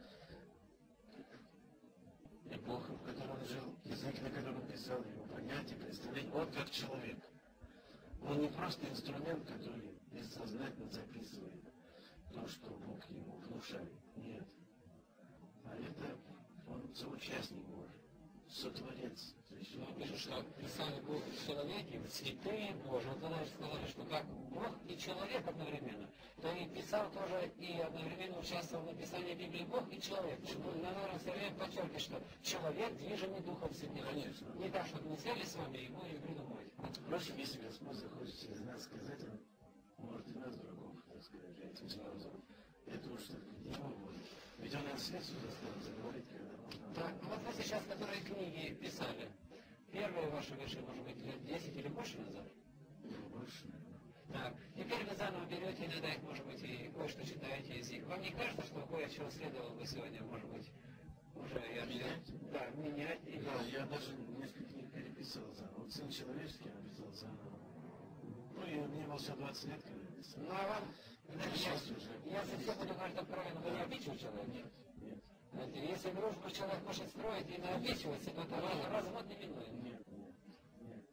эпоха, в которой он жил, язык, на котором писал, его понятие, представление. Он как человек. Он не просто инструмент, который бессознательно записывает то, что Бог ему внушает. Нет. А это он соучастник Божий, сотворец. Он пишет, что Писание Бог в человеке, святые Божьи. Вот вы сказали, что как Бог и человек одновременно, то и писал тоже и одновременно участвовал в написании Библии Бог и человек. Наверное, все время подчеркивает, что человек движимый Духом Святым. Конечно. Не так, чтобы мы сели с вами и будем придумывать. Впрочем, если Господь захочет через нас сказать, он может и нас, дураков, так сказать, этим способом. Это уж так его будет. Ведь он нас свет заставил заговорить, когда можно. Так, ну вот вы сейчас, которые книги писали, первые ваши вышли, может быть, лет десять или больше назад? Ну, больше, наверное. Так, теперь вы заново берете, иногда их, может быть, и кое-что читаете из них. Вам не кажется, что кое-чего следовало бы сегодня, может быть, уже я Менять? Да, менять. И... Да, я даже несколько книг переписал заново. Вот «Сын человеческий» я написал заново. Ну, и мне было всего двадцать лет, когда я писал. Ну, а вам, Да, сейчас уже. я совсем буду говорить откровенно, вы не обидчивый человек? Нет, нет. Знаете, если дружбу человек может строить и не обидчиваться, то это раз, развод неминуем. Нет, нет, нет.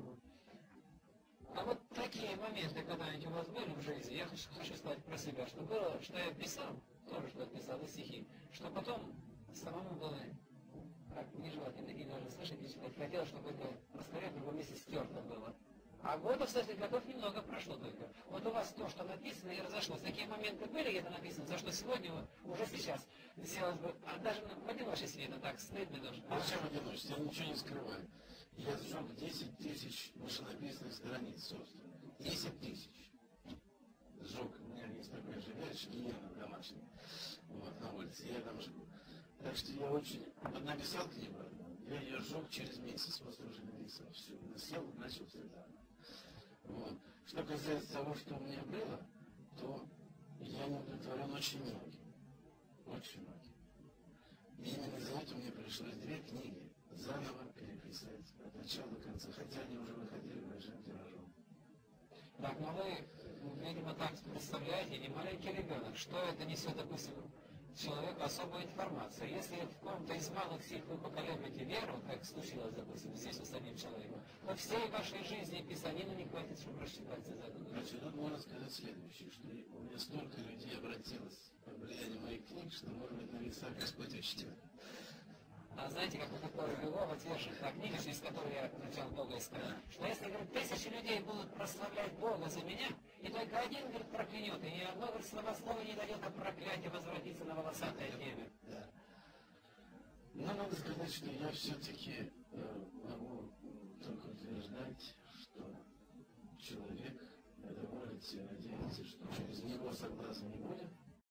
А вот такие моменты, когда-нибудь у вас были в жизни, я хочу, хочу сказать про себя, что было, что я писал, тоже что я писал и стихи, что потом самому было как нежелательно и даже слышать, и читать. Хотелось, чтобы это рассмотреть в другом месте стерто было. А годов, кстати, годов немного прошло только. Вот у вас то, что написано и разошлось. Такие моменты были где-то написаны, за что сегодня, уже сейчас, сделалось бы, а даже в одиночестве это так стыдно даже. А зачем одиночество? Я ничего не скрываю. Я сжег десять тысяч машинописных страниц собственных. десять тысяч. Сжег. У меня есть такой же вещь, гиена домашний. Вот, на улице. Я там жгу. Так что я очень... Вот написал книгу, я ее сжег через месяц, после уже написал. Все. Сел, начал все заново. Вот. Что касается того, что у меня было, то я не удовлетворен очень многим. Очень многим. И именно за это мне пришлось две книги заново переписать от начала до конца, хотя они уже выходили большим тиражом. Так, ну вы, видимо, так представляете, не маленький ребенок, что это несет, допустим, человеку особую информацию. Если в каком-то из малых сил вы поколебите веру, как случилось, допустим, здесь с одним человеком, то всей вашей жизни писанину не хватит, чтобы рассчитаться за это. Значит, тут можно сказать следующее, что у меня столько людей обратилось под влияние моих книг, что, может быть, на весах Господь учтет. А знаете, как у такого Львова тверших та книга, через которую я начал Бога искать, что если, говорит, тысячи людей будут прославлять Бога за меня, и только один, говорит, проклянет, и ни одно, говорит, словословие не дает от проклятия возвратиться на волосатое дерево. Да. Но надо сказать, что я все-таки э, могу только утверждать, что человек это молится и надеется, что через него согласен не будет,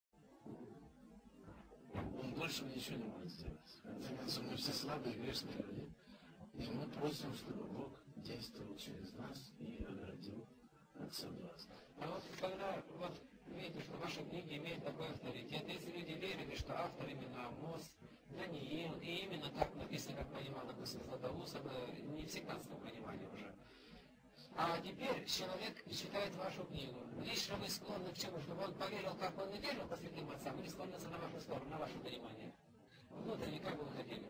он больше ничего не может сделать. В конце концов, мы все слабые, грешные люди. И мы просим, чтобы Бог действовал через нас и оградил от соблазна. А вот когда, вот, видите, что ваши книги имеют такой авторитет, если люди верили, что автор именно Амос, Даниил, и именно так написано, как понимал, допустим, Златоуст, это не всегда с понимания уже. А теперь человек читает вашу книгу. Лично вы склонны к чему? Чтобы он поверил, как он и верил по святым отцам, или склонятся на вашу сторону, на ваше понимание? Внутренне, как бы вы хотели?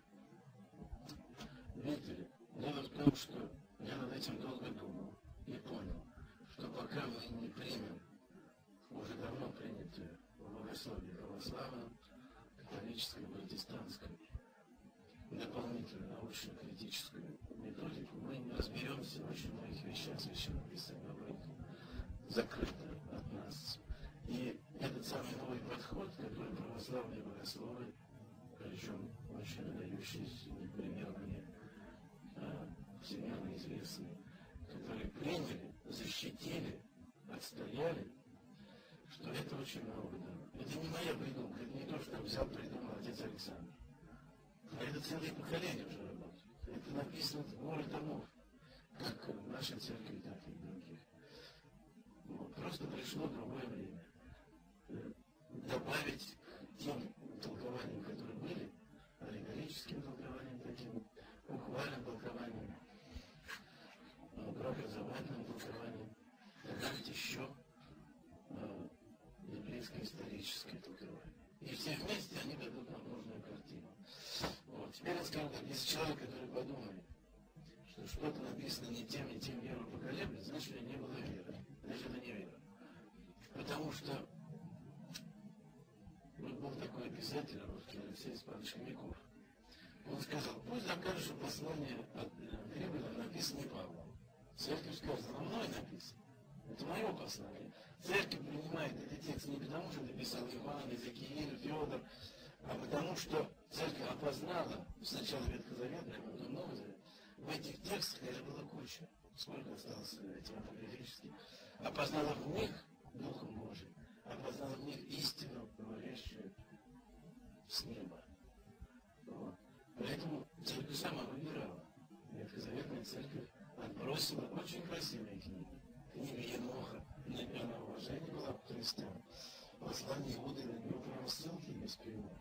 Видите, дело в том, что я над этим долго думал и понял, что пока мы не примем уже давно принятую в богословии православном, католической, протестантской, дополнительную научно-критическую методику, мы не разберемся в очень многих вещах Священного Писания, будет закрыто от нас. И этот самый новый подход, который православные богословы, причем очень выдающиеся, например, мне а, всемирно известные, которые приняли, защитили, отстояли, что это очень много дано. Это не моя придумка, это не то, что взял, придумал отец Александр. А это целые поколения уже работают. Это написано в горы томов, как в нашей церкви, так и в других. Вот. Просто пришло другое время. Добавить к тем толкованиям, которые были, аллегорическим толкованием, таким ухвальным толкованием, преобразовательным толкованием, добавить еще э, библейско-историческое толкование. И все вместе они дадут нам нужную картину. Вот. Теперь я скажу так, если человек, который подумает, что что-то написано не тем, не тем веру поколеблет, значит, не было веры. Значит, это не вера. Потому что вот был такой писатель русский, Алексей Спанович Хомяков. Он сказал, пусть докажет, что послание от Римлян написано не Павлом. Церковь скажет, оно мной написано. Это мое послание. Церковь принимает этот текст не потому, что написал Иван, Иезекииль, Федор, а потому что церковь опознала сначала ветхозаветное, а потом Новый Завет. В этих текстах, это было куча, сколько осталось этим апокрифических, опознала в них Духом Божиим, опознала в них истину, говорящую с неба. Вот. Поэтому церковь сама выбирала. Ветхозаветная церковь отбросила очень красивые книги. Книга Еноха, наверное, уважение была к христиан. Послание Иуды, на него прямо ссылки есть перевод.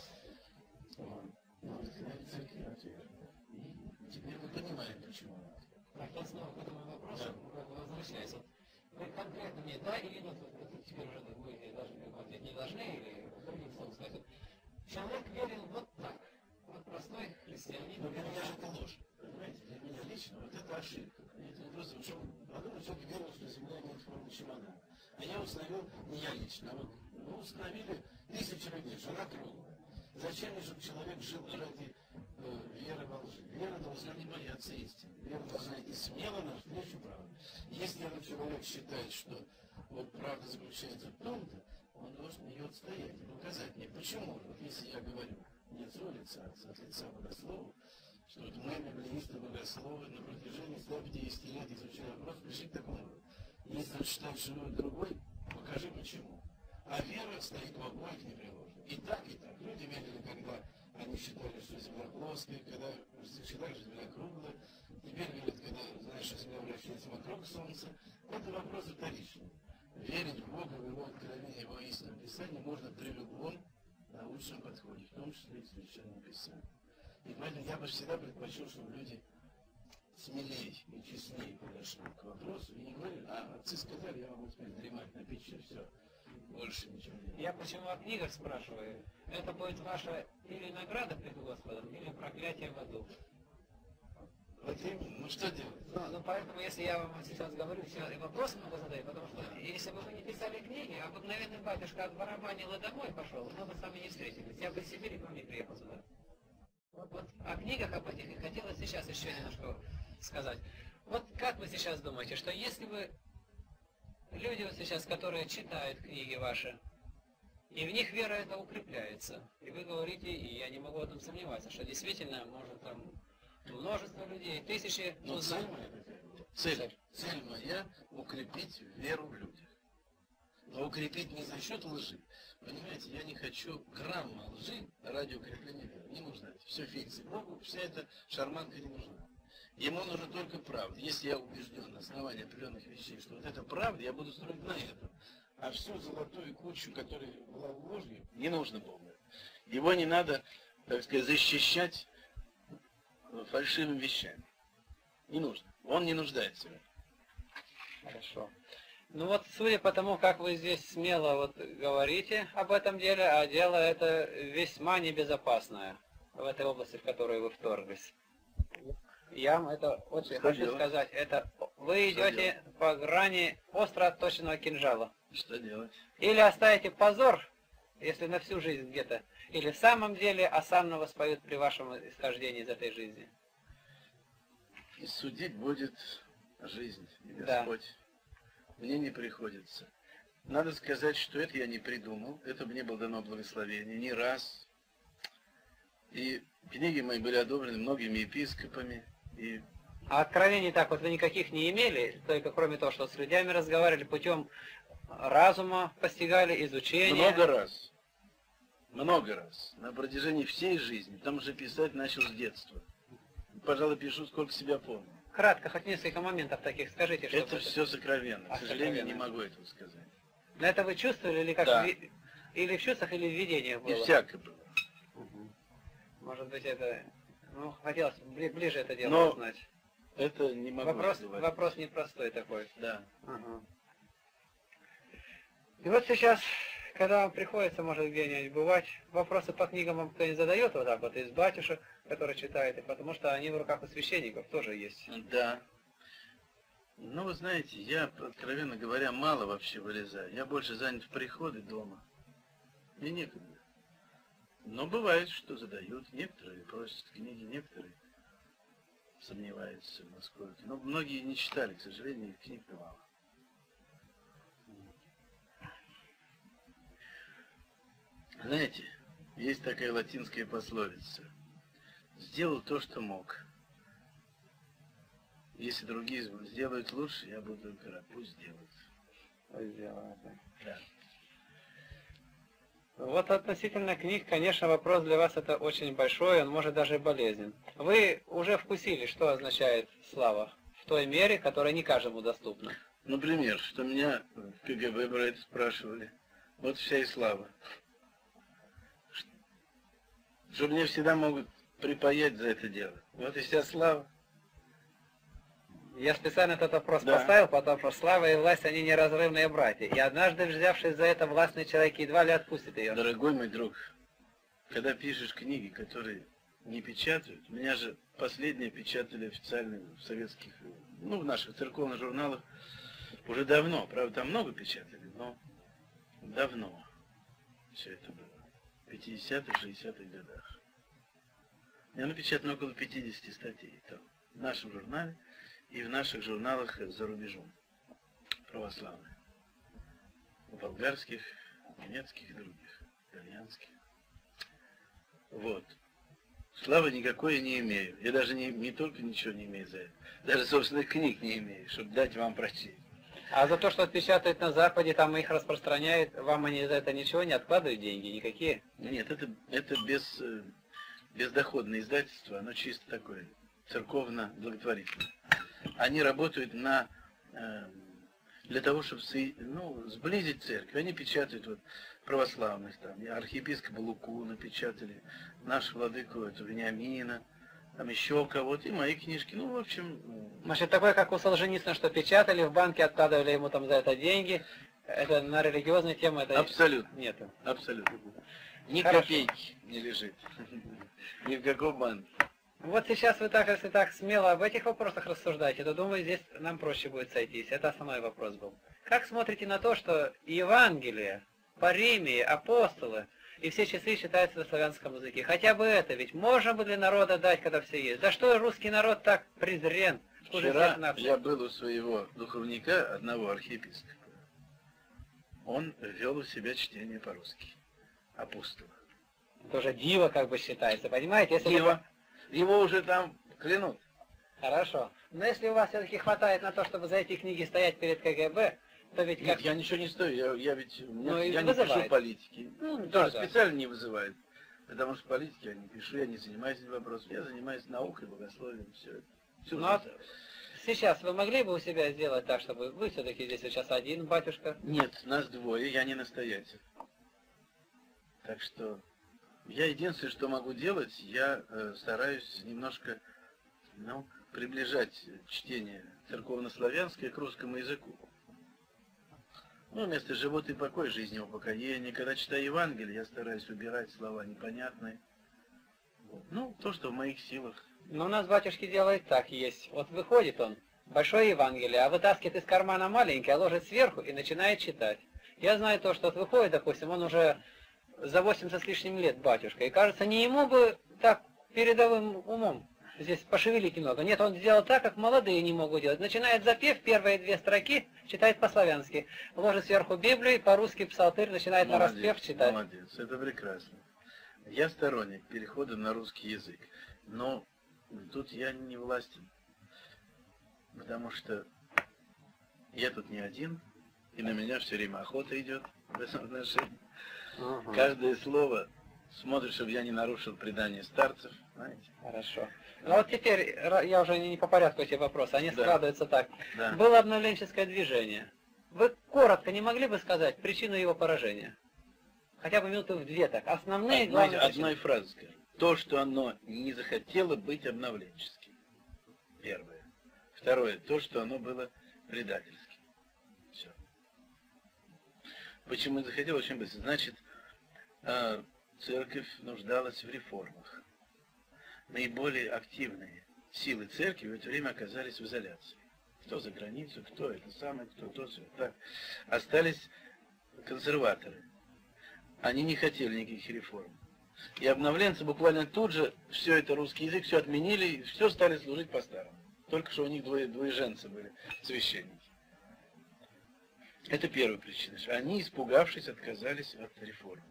Вот. Но вдохновение церкви отвергли. И теперь мы понимаем, почему она отвергла. Так, я снова к этому вопросу да. возвращаюсь. Вы конкретно мне да или нет, вот, теперь уже вы даже ответить не должны, или другим словом сказать. Человек верил вот так. Вот простой христианин. Но для меня же это ложь. Понимаете, для меня лично вот это ошибка. Это просто, в чем подумать, человек верил, что Земля имеет форму чемодана. А я установил, не я лично, а вот ну, установили тысячи людей, что она круглая. Зачем же чтобы человек жил ради э, веры во лжи? Вера должна не бояться истины. Вера должна идти смело навстречу правде. Если этот человек считает, что вот правда заключается в том-то, он должен ее отстоять и показать мне, почему. Вот если я говорю не от своего лица, а от лица богослова, что вот мы, библеисты, богословы, на протяжении ста пятидесяти лет изучая вопрос, пришли к такому выводу. Если он считает, что он другой, покажи почему. А вера стоит в обоих непреложно. И так, и так. Люди верили, когда они считали, что Земля плоская, когда считали, что Земля круглая. Теперь верят, когда знаешь, что Земля вращается вокруг Солнца. Это вопрос вторичный. Верить в Бога, в Его откровение, Его истинном Писании можно при любом научном подходе, в том числе и в Священном Писании. И поэтому я бы всегда предпочел, чтобы люди смелее и честнее подошли к вопросу и не говорили, а отцы сказали, я могу теперь дремать на печи, все, больше ничего нет. Я почему о книгах спрашиваю? Это будет ваша или награда пред Господом, или проклятие в аду. Вот именно, ну что делать? Ну, ну поэтому, если я вам сейчас говорю, все, и вопросы могу задать, потому что если бы вы не писали книги, обыкновенный батюшка отбарабанил и домой пошел, мы бы с вами не встретились. Я бы из Сибири к вам не приехал сюда. Вот, вот о книгах об этих и хотелось сейчас еще немножко сказать. Вот как вы сейчас думаете, что если бы люди вот сейчас, которые читают книги ваши, и в них вера эта укрепляется, и вы говорите, и я не могу в этом сомневаться, что действительно может там множество людей, тысячи... Но ну, цель моя такая. Цель. Цель моя укрепить веру в людях. Но укрепить не за счет лжи. Понимаете, я не хочу грамма лжи ради укрепления веры. Не нужно это. Все фикция. Богу вся эта шарманка не нужна. Ему нужна только правда. Если я убежден на основании определенных вещей, что вот это правда, я буду строить на этом. А всю золотую кучу, которая была ложью, не нужно Богу. Его не надо, так сказать, защищать фальшивыми вещами. Не нужно. Он не нуждается в этом. Хорошо. Ну вот, судя по тому, как вы здесь смело вот говорите об этом деле, а дело это весьма небезопасное в этой области, в которую вы вторглись. Я вам это очень Что хочу делать? сказать. Это вы Что идете делать? по грани остро отточенного кинжала. Что делать? Или оставите позор, если на всю жизнь где-то, или в самом деле осанну воспоют при вашем исхождении из этой жизни. И судить будет жизнь и Да. Господь. Мне не приходится. Надо сказать, что это я не придумал. Это мне было дано благословение не раз. И книги мои были одобрены многими епископами. И А откровений так вот вы никаких не имели, только кроме того, что с людьми разговаривали путем разума, постигали, изучения. много раз. Много раз. На протяжении всей жизни. Потому что писать начал с детства. Пожалуй, пишу, сколько себя помню. Кратко, хоть несколько моментов таких скажите. Чтобы Это все сокровенно. А, К сожалению, сокровенно. не могу этого сказать. Но это вы чувствовали, или как? Да. Ви- Или в чувствах, или в видениях было? И всякое было. Мгм. Может быть, это... Ну, хотелось бли- ближе это дело Но узнать. Это не могу Вопрос, говорить. вопрос непростой такой. Да. Ага. И вот сейчас, когда вам приходится, может, где-нибудь бывать, вопросы по книгам вам кто-нибудь задает вот так вот из батюшек, которые читаете, потому что они в руках у священников тоже есть. Да. Ну, вы знаете, я, откровенно говоря, мало вообще вылезаю. Я больше занят в приходе дома. Мне некогда. Но бывает, что задают. Некоторые просят книги, некоторые сомневаются, насколько. Но многие не читали, к сожалению, их книг мало. Знаете, есть такая латинская пословица. Сделал то, что мог. Если другие сделают лучше, я буду только рад. Пусть сделают. Да. Вот относительно книг, конечно, вопрос для вас это очень большой, он может даже болезнен. Вы уже вкусили, что означает слава в той мере, которая не каждому доступна. Например, что меня в КГБ про это спрашивали. Вот вся и слава. Что мне всегда могут припаять за это дело. Вот и вся слава. Я специально этот вопрос Да. поставил, потому что слава и власть, они неразрывные братья. И однажды, взявшись за это, властный человек едва ли отпустит ее. Дорогой мой друг, когда пишешь книги, которые не печатают, меня же последние печатали официально в советских, ну, в наших церковных журналах уже давно. Правда, там много печатали, но давно все это было. В пятидесятых, шестидесятых годах. Я напечатано около пятидесяти статей там, в нашем журнале и в наших журналах за рубежом православных. Болгарских, немецких и других, итальянских. Вот. Славы никакой я не имею. Я даже не, не только ничего не имею за это. Даже собственных книг не имею, чтобы дать вам прочесть. А за то, что отпечатают на Западе, там их распространяют, вам они за это ничего не откладывают деньги, никакие? Нет, это, это без, э, бездоходное издательство, оно чисто такое, церковно-благотворительное. Они работают на, э, для того, чтобы со- ну, сблизить церковь. Они печатают вот, православных, там, архиепископа Луку напечатали, наш владыку это, Вениамина, там еще кого-то, и мои книжки. Ну, в общем... Значит, такое, как у Солженицына, что печатали, в банке откладывали ему там за это деньги, это на религиозные темы это Абсолютно. нету. Абсолютно. Ни Хорошо. копейки не лежит. Ни в каком банке. Вот сейчас вы так, если так смело об этих вопросах рассуждаете, то, думаю, здесь нам проще будет сойтись. Это основной вопрос был. Как смотрите на то, что Евангелие, паримии, апостолы и все часы считаются на славянском языке. Хотя бы это, ведь можно бы для народа дать, когда все есть. За что русский народ так презрен? Вчера я был у своего духовника, одного архиепископа. Он вел у себя чтение по-русски. Апостола. Тоже диво как бы считается, понимаете? Если диво. Вы... Его уже там клянут. Хорошо. Но если у вас все-таки хватает на то, чтобы за эти книги стоять перед КГБ, то ведь как... Нет, я ничего не стою, я, я ведь ну, я не пишу политики. Ну, да, тоже да. Специально не вызывает. Потому что политики я не пишу, я не занимаюсь этим вопросом. Я занимаюсь наукой, богословием, все это. Все ну, а сейчас вы могли бы у себя сделать так, чтобы вы все-таки здесь сейчас один, батюшка? Нет, нас двое, я не настоятель. Так что я единственное, что могу делать, я э, стараюсь немножко, ну, приближать чтение церковнославянское к русскому языку. Ну, вместо «живот и покой», «жизнь и упокоение». Когда читаю Евангелие, я стараюсь убирать слова непонятные. Ну, то, что в моих силах. Но у нас, батюшки, делает так, есть. Вот выходит он, большое Евангелие, а вытаскивает из кармана маленькое, ложит сверху и начинает читать. Я знаю то, что вот выходит, допустим, он уже за восемьдесят с лишним лет батюшка, и кажется, не ему бы так передовым умом здесь пошевелить немного. Нет, он сделал так, как молодые не могут делать. Начинает запев, первые две строки читает по-славянски. Ложит сверху Библию, по-русски псалтырь, начинает молодец, нараспев читать. Молодец, это прекрасно. Я сторонник перехода на русский язык, но тут я не властен, потому что я тут не один, и на меня все время охота идет в этом отношении. Угу. Каждое слово смотришь, чтобы я не нарушил предание старцев, знаете. Хорошо. Ну вот теперь, я уже не по порядку эти вопросы, они да. складываются так. Да. Было обновленческое движение. Вы коротко не могли бы сказать причину его поражения? Хотя бы минуты в две так. Основные, одной, главные одной фразой скажем. То, что оно не захотело быть обновленческим. Первое. Второе. То, что оно было предательским. Все. Почему не захотело? Очень быстро. Значит, церковь нуждалась в реформах. Наиболее активные силы церкви в это время оказались в изоляции. Кто за границу, кто это самое, кто то, все. Так. Остались консерваторы. Они не хотели никаких реформ. И обновленцы буквально тут же все это русский язык, все отменили, и все стали служить по-старому. Только что у них двое, двоеженцы были, священники. Это первая причина. Они, испугавшись, отказались от реформ.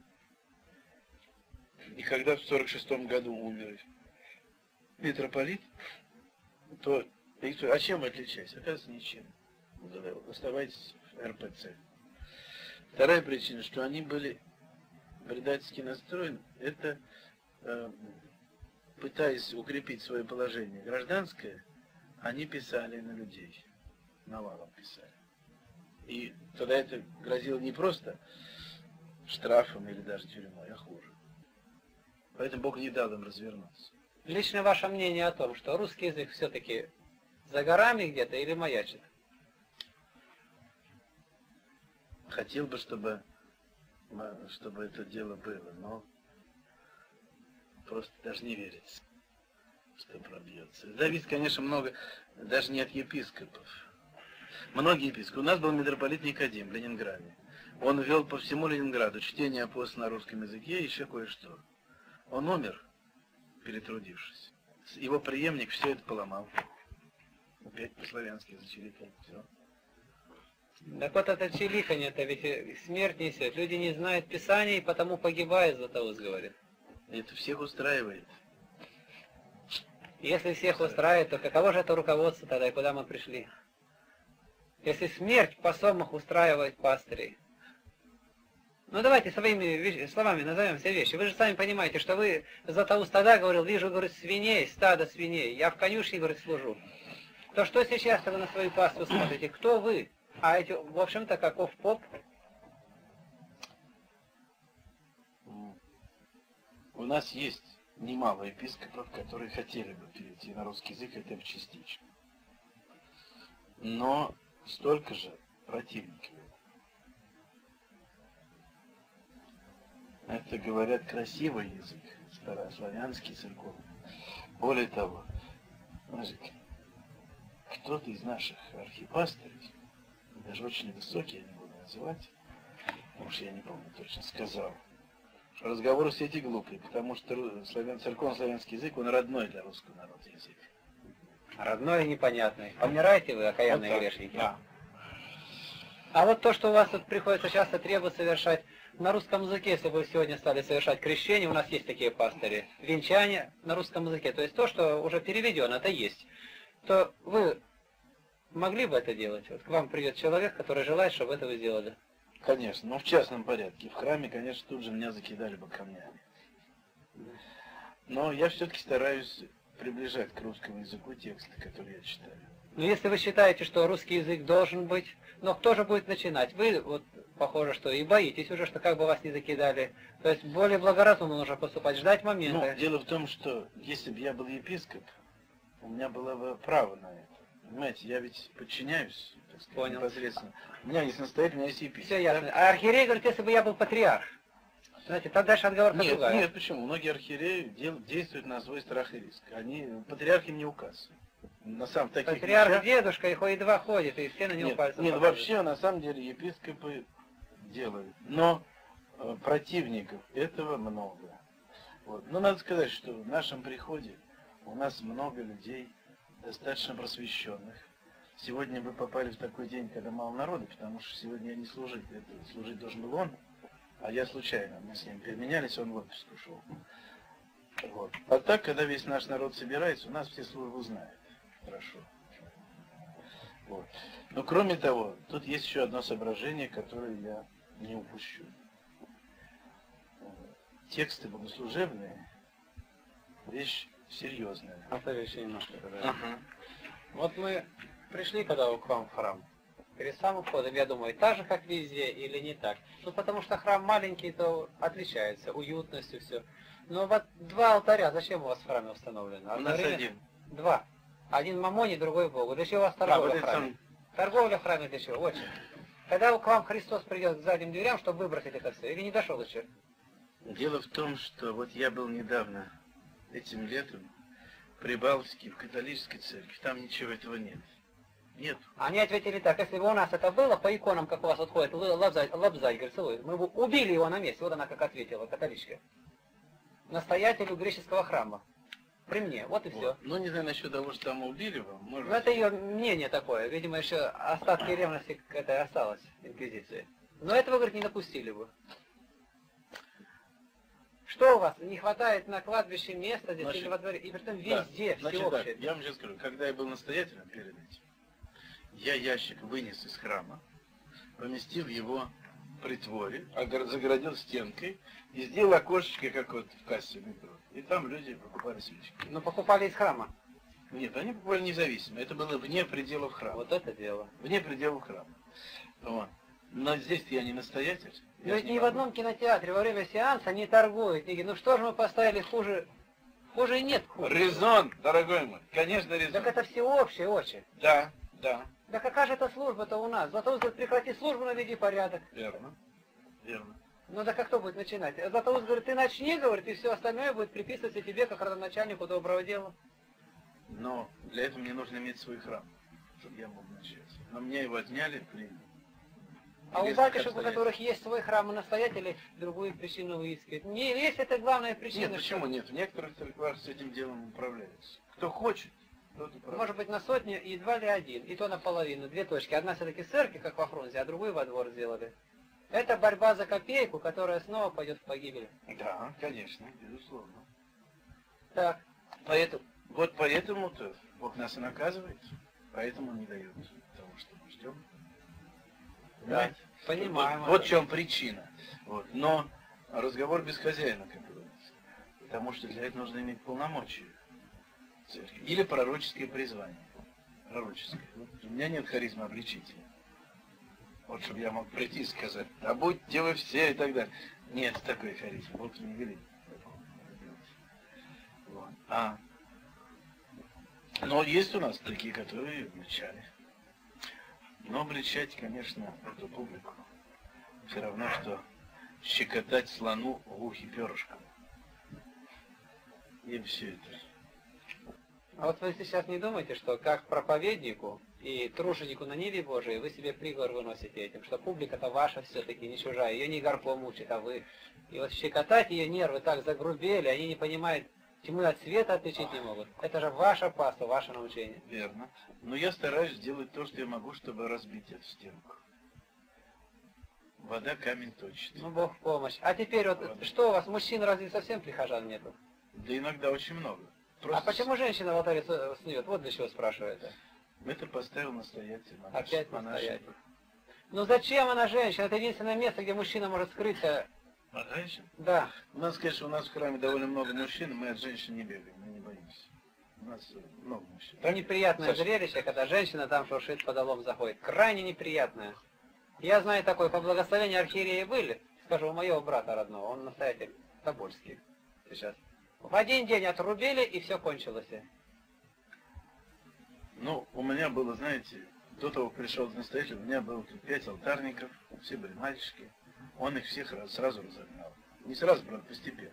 И когда в сорок шестом году умер митрополит, то а чем вы отличаетесь? Оказывается, ничем. Оставайтесь в эр пэ цэ. Вторая причина, что они были предательски настроены, это э, пытаясь укрепить свое положение гражданское, они писали на людей, навалом писали. И тогда это грозило не просто штрафом или даже тюрьмой, а хуже. Поэтому Бог не дал им развернуться. Лично ваше мнение о том, что русский язык все-таки за горами где-то или маячит? Хотел бы, чтобы, чтобы это дело было, но просто даже не верится, что пробьется. Зависит, конечно, много, даже не от епископов. Многие епископы. У нас был митрополит Никодим в Ленинграде. Он вел по всему Ленинграду чтение апостола на русском языке и еще кое-что. Он умер, перетрудившись. Его преемник все это поломал. Опять по-славянски зачирикал. Все. Так вот это чиликанье-то ведь смерть несет. Люди не знают Писания и потому погибают, Златоуст говорит. Это всех устраивает. Если всех устраивает, то каково же это руководство тогда и куда мы пришли? Если смерть по сомах устраивает пастырей. Ну давайте своими словами назовем все вещи. Вы же сами понимаете, что вы, Златоуст тогда говорил, вижу, говорит, свиней, стадо свиней. Я в конюшне, говорит, служу. То что сейчас вы на свою паству смотрите? Кто вы? А эти, в общем-то, каков поп? У нас есть немало епископов, которые хотели бы перейти на русский язык, хотя бы частично. Но столько же противников. Это, говорят, красивый язык, старославянский, церковный. Более того, кто-то из наших архипастырей, даже очень высокий, я не буду называть, потому что я не помню точно, сказал, разговор все эти глупые, потому что славян, церковно-славянский язык, он родной для русского народа язык. Родной и непонятный. Помираете вы, окаянные Вот так, грешники? да. А вот то, что у вас тут приходится часто требовать совершать на русском языке, если вы сегодня стали совершать крещение, у нас есть такие пастыри, венчание на русском языке, то есть то, что уже переведено, это есть, то вы могли бы это делать? Вот к вам придет человек, который желает, чтобы это вы сделали. Конечно, но в частном порядке. В храме, конечно, тут же меня закидали бы камнями. Но я все-таки стараюсь приближать к русскому языку тексты, которые я читаю. Но если вы считаете, что русский язык должен быть, но кто же будет начинать? Вы, вот, похоже, что и боитесь уже, что как бы вас не закидали. То есть более благоразумно нужно поступать, ждать момента. Ну, дело в том, что если бы я был епископ, у меня было бы право на это. Понимаете, я ведь подчиняюсь, так сказать, Понял. непосредственно. У меня есть настоятель, у меня есть епископ. Все ясно. А архиерей говорит, если бы я был патриарх. Знаете, там дальше отговорка Нет, другая. нет, почему? Многие архиереи дел, действуют на свой страх и риск. Они, патриарх им не указ. На самом таких Патриарх вещах- дедушка, и хоть едва ходит, и все на него Нет, пальцем нет, показывают. вообще, на самом деле, епископы делают. Но э, противников этого много. Вот. Но надо сказать, что в нашем приходе у нас много людей, достаточно просвещенных. Сегодня вы попали в такой день, когда мало народу, потому что сегодня я не служить. Это служить должен был он, а я случайно. Мы с ним переменялись, он в отпуск ушел. Вот. А так, когда весь наш народ собирается, у нас все службу знают. Хорошо. Вот. Но кроме того, тут есть еще одно соображение, которое я не упущу. Тексты богослужебные — вещь серьезная. Повторю еще немножко. тогда. Ага. Вот мы пришли когда к вам в храм. Перед самым входом, я думаю, так же, как везде, или не так. Ну, потому что храм маленький, то отличается уютностью, все. Но вот два алтаря, зачем у вас в храме установлено? У нас Одновременно- один. Два. Один Мамоне, другой Богу. Для чего у вас Да, торговля вот в это храме? сам- Торговля в храме для чего? Очень. Когда к вам Христос придет к задним дверям, чтобы выбросить это все? Или не дошел еще? Дело в том, что вот я был недавно, этим летом, в Прибалтике, в католической церкви. Там ничего этого нет. Нет. Они ответили так: если бы у нас это было, по иконам, как у вас вот ходит Лобзай, Лобзай, говорит, целует, мы бы убили его на месте. Вот она как ответила, католичка. Настоятелю греческого храма. При мне, вот и все. Вот. Ну, не знаю насчет того, что там убили его. Может... Ну, это ее мнение такое. Видимо, еще остатки ревности к этой осталось, инквизиции. Но этого, говорит, не допустили бы. Что у вас? Не хватает на кладбище места здесь Значит, или во дворе? И при этом Да. везде, Значит, всеобщее. так, я вам сейчас скажу, когда я был настоятелем перед этим, я ящик вынес из храма, поместил его в притворе, огор- загородил стенкой и сделал окошечко, как вот в кассе метро. И там люди покупали свечки. Но покупали из храма. Нет, они покупали независимо. Это было вне пределов храма. Вот это дело. Вне пределов храма. Вот. Но здесь я не настоятель. Но я ведь не ни в могу. одном кинотеатре во время сеанса не торгуют. Не говорят, ну что же мы поставили хуже? Хуже и нет хуже. Резон, дорогой мой. Конечно, резон. Так это всеобщее очень. Да, да. Да какая же это служба-то у нас? Зато говорит, прекрати службу, наведи порядок. Верно. Верно. Ну да как кто будет начинать? Зато он говорит, ты начни, говорит, и все остальное будет приписываться тебе, как родоначальнику доброго дела. Но для этого мне нужно иметь свой храм, чтобы я мог начать. Но мне его отняли при... А у известных батюшек, у обстоятельствах. которых есть свой храм и настоятели, другую причину выискивают. Не есть это главная причина. Нет, почему нет? В некоторых церквах с этим делом управляются. Кто хочет, тот управляет. Может быть, на сотню едва ли один, и то наполовину, две точки. Одна все-таки в церкви, как во Фрунзе, а другую во двор сделали. Это борьба за копейку, которая снова пойдет в погибель. Да, конечно, безусловно. Так, Поэтому, вот поэтому-то Бог нас и наказывает, поэтому не дает того, что мы ждем. Понимаете? понимаем. Вот, вот в это. чем причина. Вот. Но разговор без хозяина, как говорится. Потому что для этого нужно иметь полномочия церкви. Или пророческое призвание. Пророческое. Вот у меня нет харизмы обличителя. Вот чтобы я мог прийти и сказать, да будьте вы все и так далее. Нет такой харизмы. Бог не велит. Вот. А. Но есть у нас такие, которые обличали. Но обличать, конечно, эту публику все равно, что щекотать слону в ухе перышком. И все это. А вот вы сейчас не думаете, что как проповеднику и труженику на ниве Божией вы себе приговор выносите этим, что публика-то ваша все-таки, не чужая, ее не горком учит, а вы. И вот щекотать ее нервы так загрубели, они не понимают, тьмы от света отличить не могут. Это же ваша паства, ваше научение. Верно. Но я стараюсь сделать то, что я могу, чтобы разбить эту стенку. Вода камень точит. Ну, Бог в помощь. А теперь вот, Вода. Что у вас, мужчин разве совсем прихожан нету? Да иногда очень много. Просто А почему женщина в алтаре снует? Вот для чего спрашивает. это поставил настоятель. монаш- Опять монашек. настоятель. Ну зачем она женщина? Это единственное место, где мужчина может скрыться. А женщин? Да. Надо сказать, что у нас в храме довольно много мужчин, мы от женщин не бегаем, мы не боимся. У нас э, много мужчин. Это неприятное Саша? зрелище, когда женщина там шуршит, подолом заходит. Крайне неприятное. Я знаю такое, по благословению архиерея были, скажу, у моего брата родного, он настоятель Тобольский сейчас. В один день отрубили, и все кончилось. Ну, у меня было, знаете, до того, как пришел настоятель, у меня было тут пять алтарников, все были мальчики. Он их всех раз, сразу разогнал. Не сразу, правда, постепенно.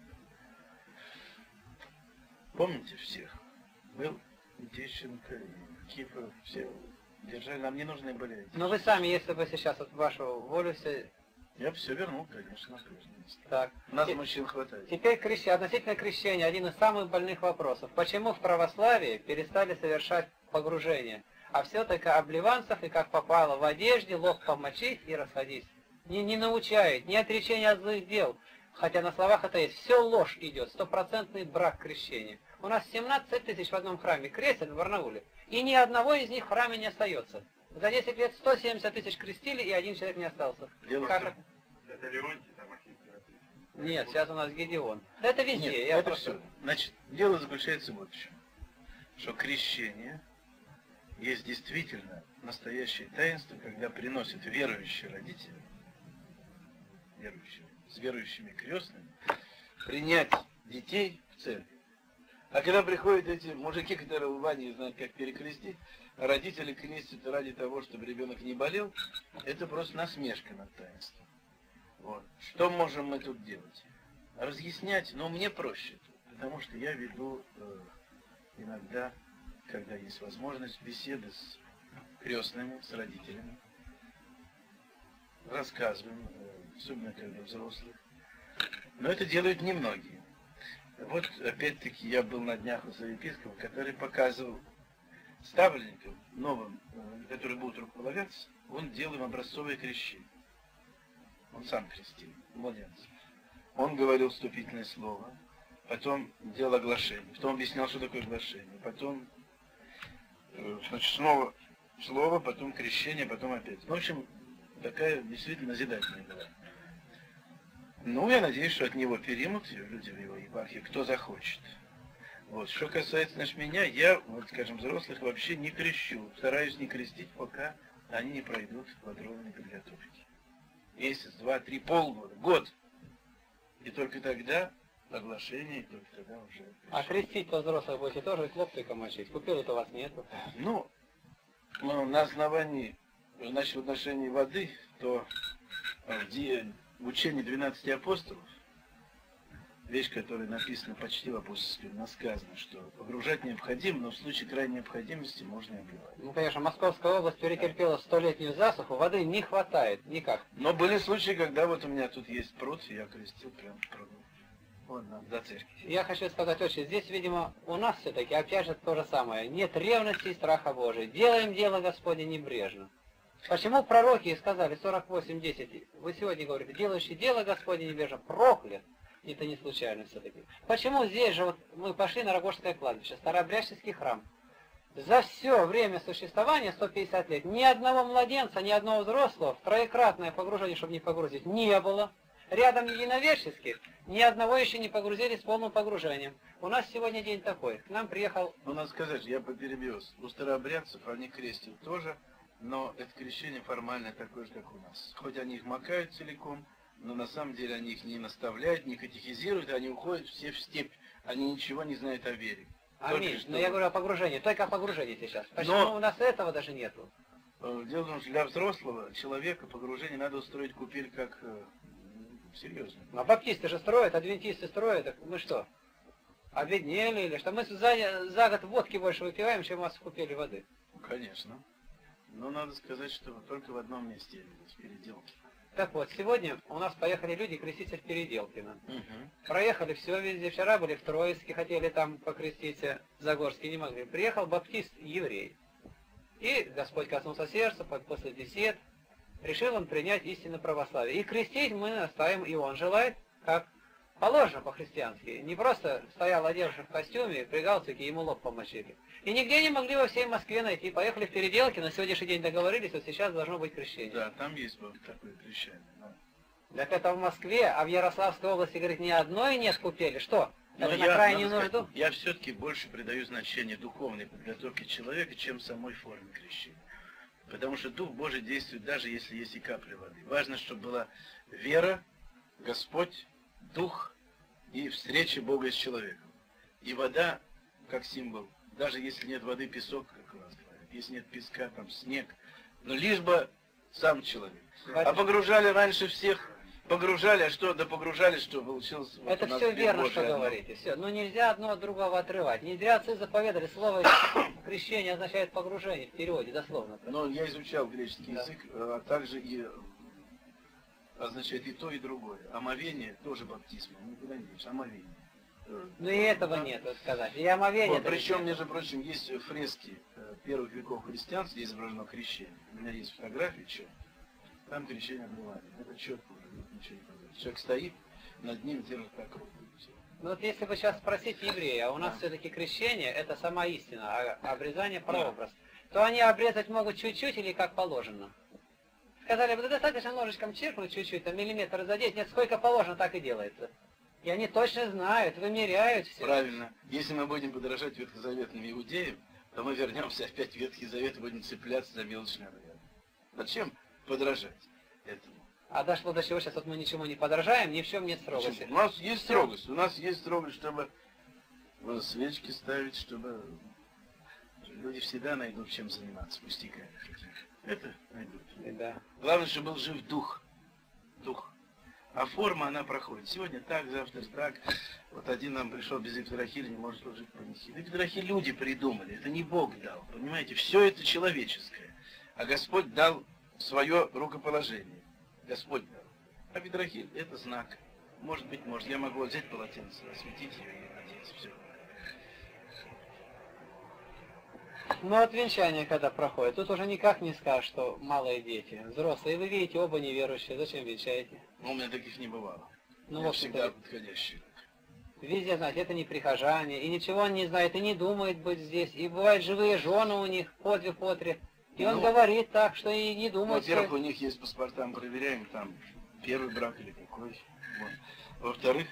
Помните всех? Был и Тищенко, и Кифоров, все держали, нам не нужны были эти. Но вы сами, если бы сейчас вот вашу волю все... Я бы все вернул, конечно, на прежнее место. Так. Нас Те- мужчин хватает. Теперь крещение, относительно крещения, один из самых больных вопросов. Почему в православии перестали совершать погружение? А все-таки обливанцев и как попало в одежде, лоб помочить и расходись. Не, не научают, не отречение от злых дел. Хотя на словах это есть. Все ложь идет, стопроцентный брак крещения. У нас семнадцать тысяч в одном храме крестят в Барнауле. И ни одного из них в храме не остается. За десять лет сто семьдесят тысяч крестили, и один человек не остался. Дело в Как том- это? Это Леонтий там архиепископ. Нет, сейчас у нас Гедеон. Это везде. Нет, я это просто- все. Значит, дело заключается вот в чем. Что крещение есть действительно настоящее таинство, когда приносят верующие родители, верующие, с верующими крестными, принять детей в церковь. А когда приходят эти мужики, которые в Ване знают, как перекрестить, а родители крестят ради того, чтобы ребенок не болел, это просто насмешка над таинством. Вот. Что можем мы тут делать? Разъяснять, но мне проще, потому что я веду э, иногда, когда есть возможность, беседы с крестными, с родителями. Рассказываем, э, особенно когда взрослых. Но это делают немногие. Вот опять-таки я был на днях у своего епископа, который показывал ставленникам новым, э, которые будут рукополагаться, он делал им образцовое крещение. Он сам крестил младенцев. Он говорил вступительное слово, потом делал оглашение, потом объяснял, что такое оглашение, потом э, значит, снова слово, потом крещение, потом опять. В общем, такая действительно назидательная была. Ну, я надеюсь, что от него переймут люди в его епархии, кто захочет. Вот. Что касается, значит, меня, я, вот, скажем, взрослых вообще не крещу. Стараюсь не крестить, пока они не пройдут квадробной подготовки. Месяц, два, три, полгода, год. И только тогда оглашение, и только тогда уже... А крестить-то взрослых будете тоже и хлопчика мочить. Купил-то у вас нету. Ну, ну, на основании, значит, в отношении воды, то в, ди- в учении двенадцати апостолов, вещь, которая написана почти в апостольском, но сказано, что погружать необходимо, но в случае крайней необходимости можно и обливать. Ну, конечно, Московская область перетерпела столетнюю засуху, воды не хватает никак. Но были случаи, когда вот у меня тут есть пруд, и я крестил прямо в пруду. Вон, до церкви. Я хочу сказать, очень, здесь, видимо, у нас все-таки, опять же, то же самое. Нет ревности и страха Божия. Делаем дело Господне небрежно. Почему пророки сказали сорок восемь десять? Вы сегодня говорите, делающий дело Господне небрежно, проклят. Это не случайно все-таки. Почему здесь же, вот мы пошли на Рогожское кладбище, Старообрядческий храм. За все время существования, сто пятьдесят лет, ни одного младенца, ни одного взрослого в троекратное погружение, чтобы не погрузить, не было. Рядом единоверческих ни одного еще не погрузили с полным погружением. У нас сегодня день такой. К нам приехал... Ну, надо сказать, я поперебил. У старообрядцев они крестят тоже, но это крещение формально такое же, как у нас. Хоть они их макают целиком, но на самом деле они их не наставляют, не катехизируют, они уходят все в степь. Они ничего не знают о вере. Аминь. Только что- Но я говорю о погружении, только о погружении сейчас. Почему Но- у нас этого даже нету? Э, Дело в том, что для взрослого человека погружение надо устроить купель как э, серьезно. А баптисты же строят, адвентисты строят, так мы что? обеднели или что? Мы за, за год водки больше выпиваем, чем у вас купили воды. Конечно. Но надо сказать, что только в одном месте я видел, в Переделке. Так вот, сегодня у нас поехали люди креститься в Переделкино. Угу. Проехали все везде. Вчера были в Троицке, хотели там покреститься, в Загорске не могли. Приехал баптист еврей. И Господь коснулся сердца после бесед. Решил он принять истинное православие. И крестить мы наставим, и он желает, как положено по-христиански. Не просто стоял одевший в костюме, при галстуке, ему лоб помочили. И нигде не могли во всей Москве найти. Поехали в Переделки, на сегодняшний день договорились, вот сейчас должно быть крещение. Да, там есть такое крещение. Да. Так это в Москве, а в Ярославской области, говорит, ни одной нет купели. Что? Но это я, на крайнюю сказать, нужду? Я все-таки больше придаю значение духовной подготовке человека, чем самой форме крещения. Потому что Дух Божий действует, даже если есть и капля воды. Важно, чтобы была вера, Господь, Дух и встреча Бога с человеком. И вода, как символ, даже если нет воды, песок, как у нас говорят, если нет песка, там снег, но лишь бы сам человек. А погружали раньше всех, погружали, а что, да погружали, что получилось. Вот это все верно, что одно. Говорите. Все. Но нельзя одно от другого отрывать. Не зря отцы заповедали, слово крещение означает погружение в переводе, дословно. Но я изучал греческий да. язык, а также и означает и то, и другое. Омовение тоже баптизм, никуда не видишь, омовение. Ну и этого да. нет, вот сказать. И омовение. Вот, причем, между прочим, есть фрески первых веков христианства, где изображено крещение. У меня есть фотографии, что там крещение отбывали. Это четко уже, ничего не позволит. Человек стоит, над ним держит так руку. Ну вот если вы сейчас спросите еврея, а у нас да. все-таки крещение это сама истина, а обрезание прообраз, да. то они обрезать могут чуть-чуть или как положено. Сказали бы, да достаточно ножичком чиркнуть чуть-чуть, там миллиметр задеть, нет, сколько положено, так и делается. И они точно знают, вымеряют все. Правильно. Если мы будем подражать ветхозаветным иудеям, то мы вернемся опять в Ветхий Завет и будем цепляться за мелочные обряды. Зачем подражать этому? А дошло до чего сейчас вот мы ничему не подражаем, ни в чем нет строгости. Почему? У нас есть строгость. У нас есть строгость, чтобы свечки ставить, чтобы люди всегда найдут чем заниматься пустяками. Это найдут. Да. Главное, чтобы был жив дух. Дух. А форма, она проходит. Сегодня так, завтра так. Вот один нам пришел без эпидрахиля, не может служить панихиду. Эпидрахиль люди придумали, это не Бог дал. Понимаете, все это человеческое. А Господь дал свое рукоположение. Господь дал. А эпидрахиль это знак. Может быть, может. Я могу взять полотенце, осветить ее и надеть. Все. Ну, от венчания, когда проходит, тут уже никак не скажешь, что малые дети, взрослые. Вы видите, оба неверующие, зачем венчаете? Ну, у меня таких не бывало. Ну, я в всегда подходящий. Везде, знаете, это не прихожане, и ничего он не знает, и не думает быть здесь. И бывают живые жены у них, по две, по три. И ну, он говорит так, что и не думает. Во-первых, у них есть паспорта, мы проверяем, там, первый брак или какой. Вот. Во-вторых,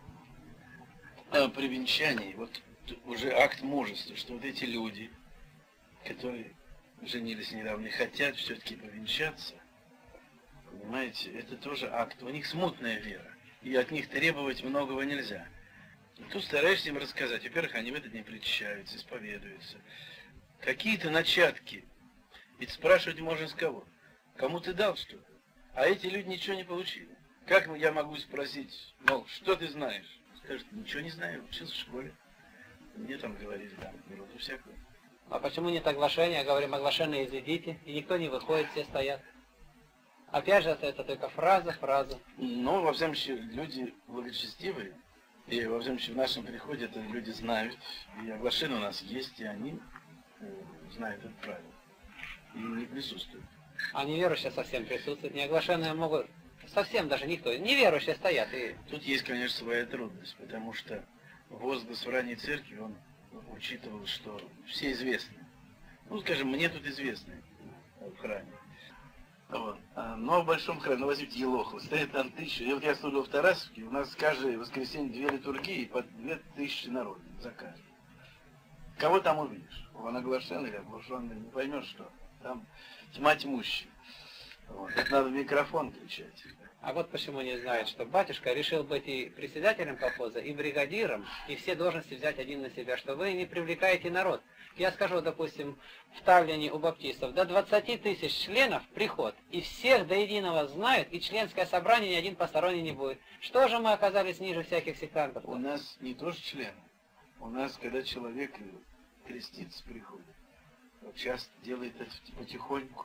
при венчании, вот уже акт мужества, что вот эти люди, которые женились недавно и хотят все-таки повенчаться, понимаете, это тоже акт. У них смутная вера, и от них требовать многого нельзя. И тут стараешься им рассказать. Во-первых, они в этот день причащаются, исповедуются. Какие-то начатки. Ведь спрашивать можно с кого? Кому ты дал что-то? А эти люди ничего не получили. Как я могу спросить, мол, что ты знаешь? Скажет, ничего не знаю, учился в школе. Мне там говорили, там, ерунду всякую. А почему нет оглашения? Говорим, оглашение изведите, и никто не выходит, все стоят. Опять же, это только фраза, фраза. Ну, во всяком случае, люди благочестивые, и во всяком случае, в нашем приходе это люди знают, и оглашение у нас есть, и они э, знают это правило, и не присутствуют. А неверующие совсем присутствуют, неоглашенные могут, совсем даже никто, неверующие стоят. И... Тут есть, конечно, своя трудность, потому что возглас в ранней церкви, он учитывал, что все известны. Ну, скажем, мне тут известны в храме. Вот. Но в большом храме, ну возьмите Елохово, стоит там тысяча. И вот я служил в Тарасовке, у нас каждое воскресенье две литургии по две тысячи народу за каждый. Кого там увидишь? Он оглашенный или оглашенный, не поймешь что. Там тьма тьмущая. Вот. Это надо в микрофон кричать. А вот почему не знают, что батюшка решил быть и председателем колхоза, и бригадиром, и все должности взять один на себя, что вы не привлекаете народ. Я скажу, допустим, в Тавлине у баптистов до двадцати тысяч членов приход, и всех до единого знают, и членское собрание ни один посторонний не будет. Что же мы оказались ниже всяких сектантов? У нас не тоже члены, У нас, когда человек креститься приходит, он часто делает это потихоньку.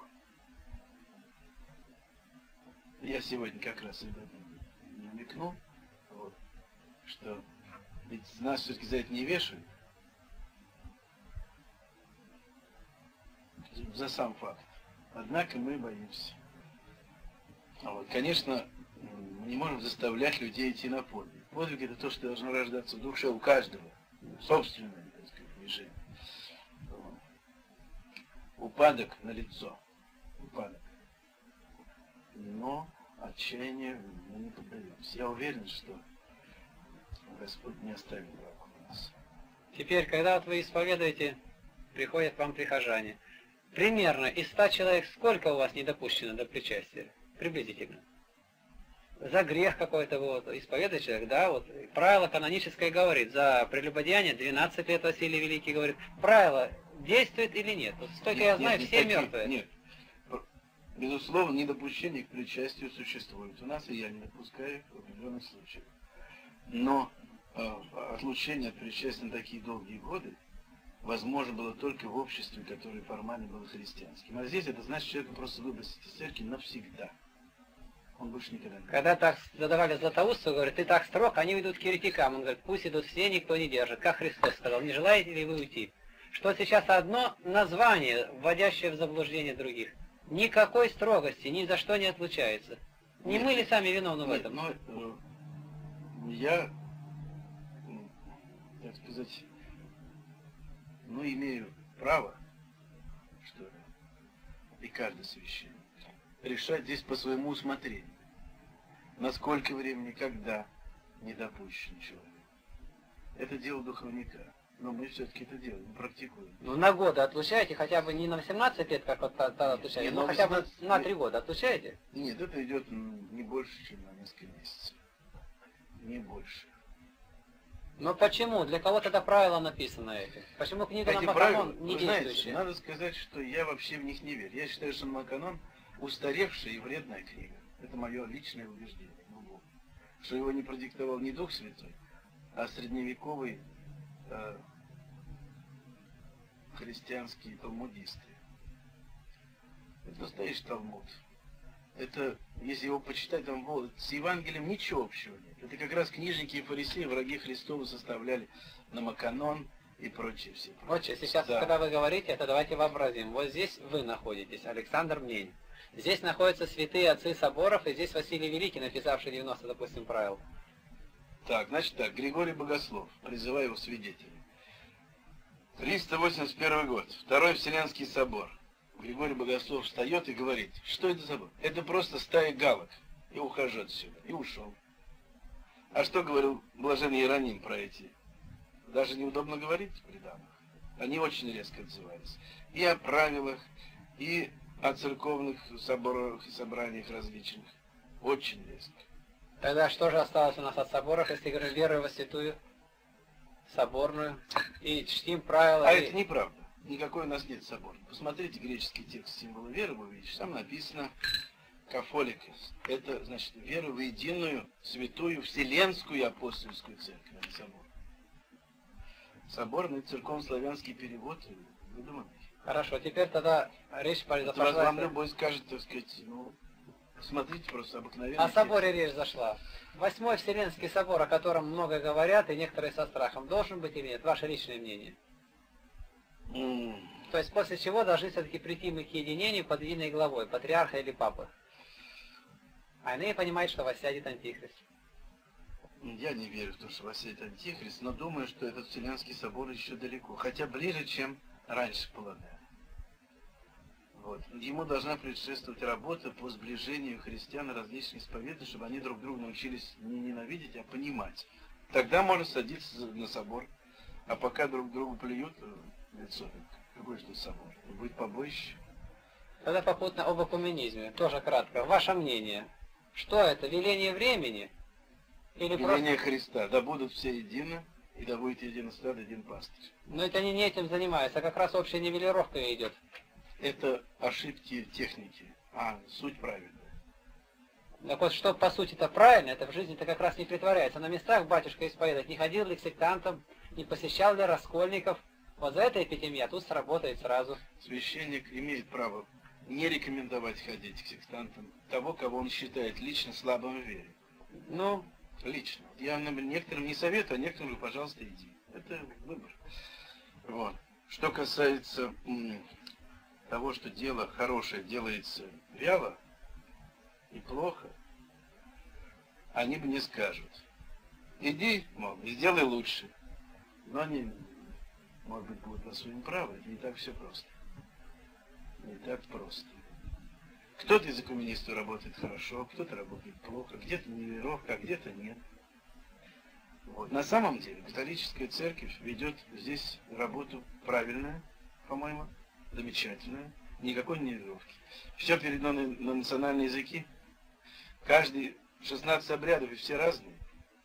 Я сегодня как раз об этом намекнул, вот, что ведь нас все-таки за это не вешают, за сам факт. Однако мы боимся. А вот, конечно, мы не можем заставлять людей идти на подвиг. Подвиг — это то, что должно рождаться в душе у каждого, собственное, так сказать, движение. Вот. Упадок на лицо, упадок. Но отчаянию мы не поддаемся. Я уверен, что Господь не оставит врагов нас. Теперь, когда вот вы исповедуете, приходят к вам прихожане. Примерно из ста человек сколько у вас не допущено до причастия? Приблизительно. За грех какой-то вот исповедует человек, да, вот правило каноническое говорит, за прелюбодеяние двенадцать лет Василий Великий говорит. Правило действует или нет? Вот столько Нет, я знаю, нет, все никаких, мертвые. Нет. Безусловно, недопущение к причастию существует. У нас и я не допускаю в определенных случаях. Но э, отлучение от причастия на такие долгие годы возможно было только в обществе, которое формально было христианским. А здесь это значит, человека просто выбросить из церкви навсегда. Он больше никогда не... Когда так задавали Златоусту, говорят, ты так строг, они уйдут к еретикам. Он говорит, пусть идут все, никто не держит. Как Христос сказал, не желаете ли вы уйти? Что сейчас одно название, вводящее в заблуждение других. Никакой строгости, ни за что не отлучается. Не Нет, мы ли сами виновны в нет, этом? но э, я, так сказать, ну, имею право, что ли, и каждый священник, решать здесь по своему усмотрению, на сколько времени, когда не допущен человек. Это дело духовника. Но мы все-таки это делаем, практикуем. Ну, на годы отлучаете, хотя бы не на семнадцать лет, как вот тогда отлучаете, но хотя бы на три года отлучаете? Нет, это идет не больше, чем на несколько месяцев. Не больше. Но почему? Для кого тогда правила написано эти? Почему книга Эти Намаканон правила, не вы знаете, действующая? надо сказать, что я вообще в них не верю. Я считаю, что Намаканон устаревшая и вредная книга. Это мое личное убеждение. Что его не продиктовал не Дух Святой, а средневековый э, христианские талмудисты. Это настоящий талмуд. Это, если его почитать, там вот, с Евангелием ничего общего нет. Это как раз книжники и фарисеи, враги Христовы, составляли Намаканон и прочие все. Вот сейчас, Да. когда вы говорите, это давайте вообразим. Вот здесь вы находитесь, Александр Мнень. Здесь находятся святые отцы соборов, и здесь Василий Великий, написавший девяносто, допустим, правил. Так, значит так, Григорий Богослов, призываю его свидетелей. триста восемьдесят первый год, Второй Вселенский собор. Григорий Богослов встает и говорит, что это собор? Это просто стая галок. И ухожу отсюда. И ушел. А что говорил блаженный Иероним про эти? Даже неудобно говорить при дамах. Они очень резко отзывались. И о правилах, и о церковных соборах и собраниях различных. Очень резко. Тогда что же осталось у нас от соборов, если говорим верую во святую соборную и чтим правила? А и... это неправда. Никакой у нас нет собора. Посмотрите греческий текст символа веры, вы увидите, там написано «кафоликос». Это значит веру в единую, святую, вселенскую апостольскую церковь, а не собор. Соборный церковно-славянский перевод выдуманный. Хорошо, теперь тогда речь Это пошла... вам любой скажет, так сказать, ну, посмотрите просто обыкновенно. О соборе речь зашла. Восьмой Вселенский собор, о котором много говорят, и некоторые со страхом, должен быть или нет? Ваше личное мнение. Mm. То есть после чего должны все-таки прийти мы к единению под единой главой, патриарха или папы. А иные понимают, что воссядет Антихрист. Я не верю в то, что воссядет Антихрист, но думаю, что этот Вселенский собор еще далеко, хотя ближе, чем раньше полагаю. Вот. Ему должна предшествовать работа по сближению христиан различных исповедей, чтобы они друг друга научились не ненавидеть, а понимать. Тогда можно садиться на собор, а пока друг другу плюют в лицо, какой же тут собор? Будет побоище. Тогда попутно об экуменизме, тоже кратко. Ваше мнение, что это, веление времени? Или Веление просто... Христа, да будут все едины, и да будет един стад, един пастырь. Но это они не этим занимаются, а как раз общая нивелировка идет. Это ошибки техники, а суть правильная. Так вот, что по сути-то правильно, это в жизни-то как раз не притворяется. На местах батюшка исповедовать не ходил ли к сектантам, не посещал ли раскольников. Вот за это эпитемия тут сработает сразу. Священник имеет право не рекомендовать ходить к сектантам того, кого он считает лично слабым в вере. Ну, Лично. Я, например, некоторым не советую, а некоторым говорю, пожалуйста, иди. Это выбор. Вот. Что касается м, того, что дело хорошее делается вяло и плохо, они мне скажут: иди, мол, и сделай лучше. Но они, может быть, будут на своем праве. Это не так все просто. Не так просто. Кто-то из коммунистов работает хорошо, кто-то работает плохо, где-то нивелировка, а где-то нет. Вот. На самом деле католическая церковь ведет здесь работу правильную, по-моему, замечательную, никакой нивелировки. Все передано на национальные языки. Каждый шестнадцать обрядов, и все разные.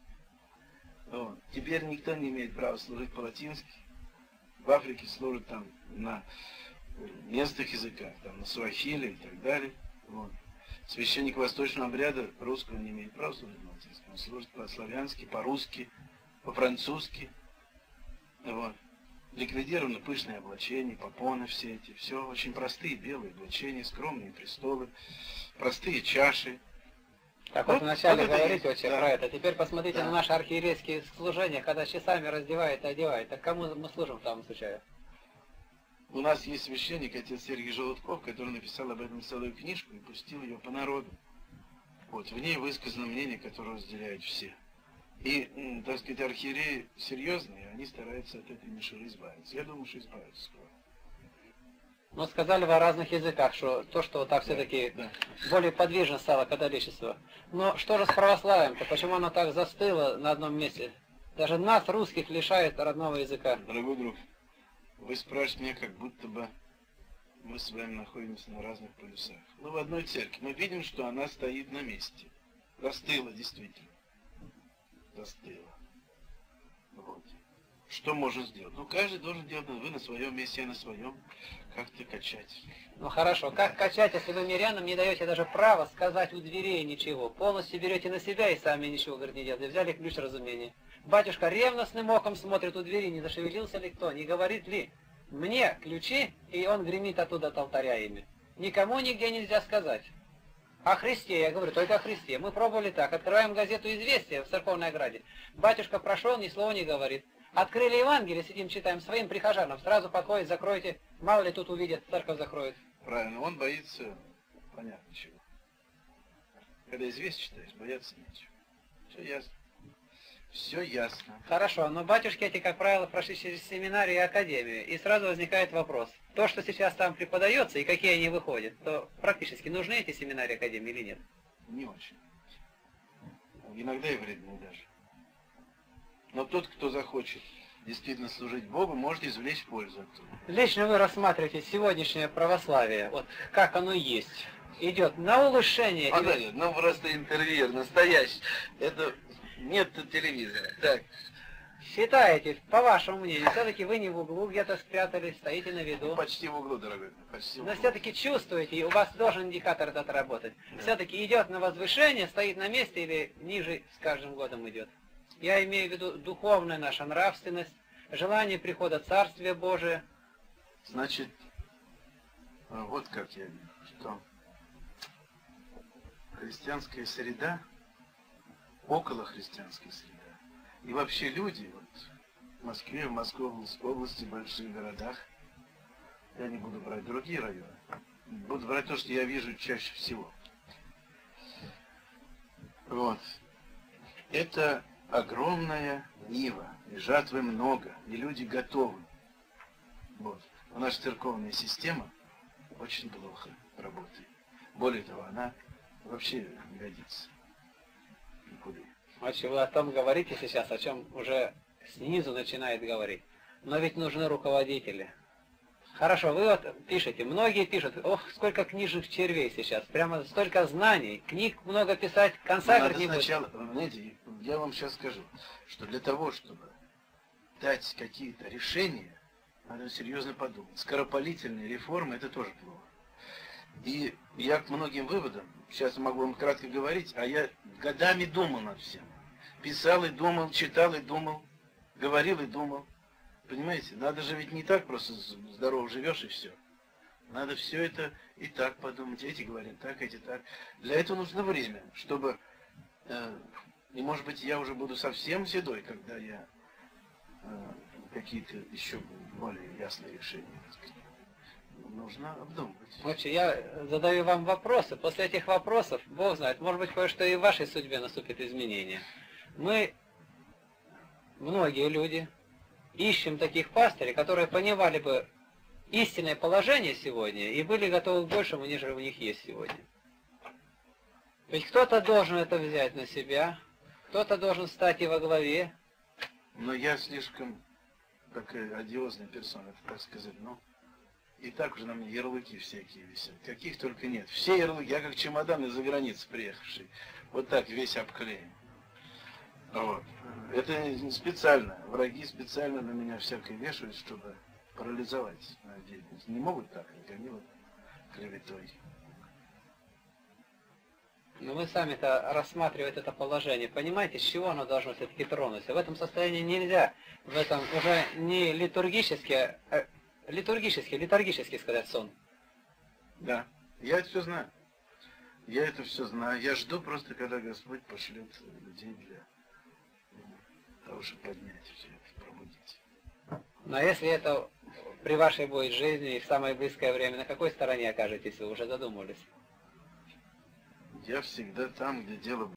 Вот. Теперь никто не имеет права служить по-латински. В Африке служат там на местных языках, там на суахили и так далее. Вот. Священник восточного обряда русского не имеет права служить на латинском. Он служит по-славянски, по-русски, по-французски. Вот. Ликвидированы пышные облачения, попоны все эти. Все очень простые белые облачения, скромные престолы, простые чаши. как вот, вот вначале вот говорите есть, очень да. про это. Теперь посмотрите Да. на наши архиерейские служения, когда часами раздевает и одевает. Так кому мы служим в том случае? У нас есть священник, отец Сергей Желудков, который написал об этом целую книжку и пустил ее по народу. Вот, в ней высказано мнение, которое разделяют все. И, так сказать, архиереи серьезные, они стараются от этой мишуры избавиться. Я думаю, что избавятся скоро. Ну, сказали вы о разных языках, что то, что так Да, все-таки да. более подвижно стало католичество. Но что же с православием-то? Почему оно так застыло на одном месте? Даже нас, русских, лишает родного языка. Дорогой друг, вы спрашиваете меня, как будто бы мы с вами находимся на разных полюсах. Мы в одной церкви. Мы видим, что она стоит на месте. Застыла, действительно. Застыла. Вот. Что можно сделать? Ну, каждый должен делать, вы на своем месте, я на своем, как-то качать. Ну хорошо, как качать, если вы мирянам не даете даже права сказать у дверей ничего? Полностью берете на себя и сами ничего, говорит, не делаете. Взяли ключ разумения. Батюшка ревностным оком смотрит у двери, не зашевелился ли кто, не говорит ли мне ключи, и он гремит оттуда от алтаря ими. Никому нигде нельзя сказать. О Христе, я говорю, только о Христе. Мы пробовали так, открываем газету «Известия» в Церковной ограде. Батюшка прошел, ни слова не говорит. Открыли Евангелие, сидим, читаем своим прихожанам. Сразу подходит, закройте, мало ли тут увидят, церковь закроет. Правильно, он боится, понятно чего. Когда известие читаешь, бояться нечего. Все ясно. Все ясно. Хорошо, но батюшки эти, как правило, прошли через семинарию и академию. И сразу возникает вопрос. То, что сейчас там преподается и какие они выходят, то практически нужны эти семинарии и академии или нет? Не очень. Иногда и вредные даже. Но тот, кто захочет действительно служить Богу, может извлечь пользу оттуда. Лично вы рассматриваете сегодняшнее православие, вот как оно есть, идет на улучшение? А, или... да, ну просто интервью, настоящий. Это нет телевизора. Так. Считаете, по вашему мнению, все-таки вы не в углу где-то спрятались, стоите на виду? Ну, почти в углу, дорогой. Почти в Но углу. все-таки чувствуете, и у вас должен индикатор этот работать. Да. Все-таки идет на возвышение, стоит на месте или ниже с каждым годом идет? Я имею в виду духовная наша нравственность, желание прихода Царствия Божия. Значит, вот как я вижу, что христианская среда, околохристианская среда, и вообще люди вот, в Москве, в Московской области, в больших городах, я не буду брать другие районы, буду брать то, что я вижу чаще всего. Вот. Это огромная нива, и жатвы много, и люди готовы. Вот. Но наша церковная система очень плохо работает. Более того, она вообще не годится никуда. Вообще вы о том говорите сейчас, о чем уже снизу начинает говорить. Но ведь нужны руководители. Хорошо, вы вот пишете, многие пишут, ох, сколько книжных червей сейчас, прямо столько знаний, книг много писать, конца Надо не будет. сначала, знаете, я вам сейчас скажу, что для того, чтобы дать какие-то решения, надо серьезно подумать. Скоропалительные реформы – это тоже плохо. И я к многим выводам, сейчас могу вам кратко говорить, а я годами думал над всем. Писал и думал, читал и думал. говорил и думал. Понимаете, надо же ведь не так просто здоров живешь и все. Надо все это и так подумать. Эти говорят так, эти так. Для этого нужно время, чтобы... Э, и может быть я уже буду совсем седой, когда я э, какие-то еще более ясные решения, так сказать. Нужно обдумывать. Вообще, я задаю вам вопросы. После этих вопросов, Бог знает, может быть, кое-что и в вашей судьбе наступит изменение. Мы, многие люди, ищем таких пастырей, которые понимали бы истинное положение сегодня и были готовы к большему, нежели у них есть сегодня. Ведь кто-то должен это взять на себя, кто-то должен стать и во главе. Но я слишком такая одиозная персона, так сказать, ну, и так уже на мне ярлыки всякие висят. Каких только нет. Все ярлыки, я как чемодан из-за границы приехавший. Вот так весь обклеен. Вот. Это не специально. Враги специально на меня всякое вешают, чтобы парализовать мою деятельность. Не могут так, как они вот клеветой. Но вы сами-то рассматриваете это положение. Понимаете, с чего оно должно все-таки тронуться? В этом состоянии нельзя. В этом уже не литургически, а литургически, литургически сказать сон. Да, я это все знаю. Я это все знаю. Я жду просто, когда Господь пошлет людей для того, чтобы поднять все это, пробудить. Но если это при вашей будет жизни и в самое близкое время, на какой стороне окажетесь, вы уже задумывались? Я всегда там, где дело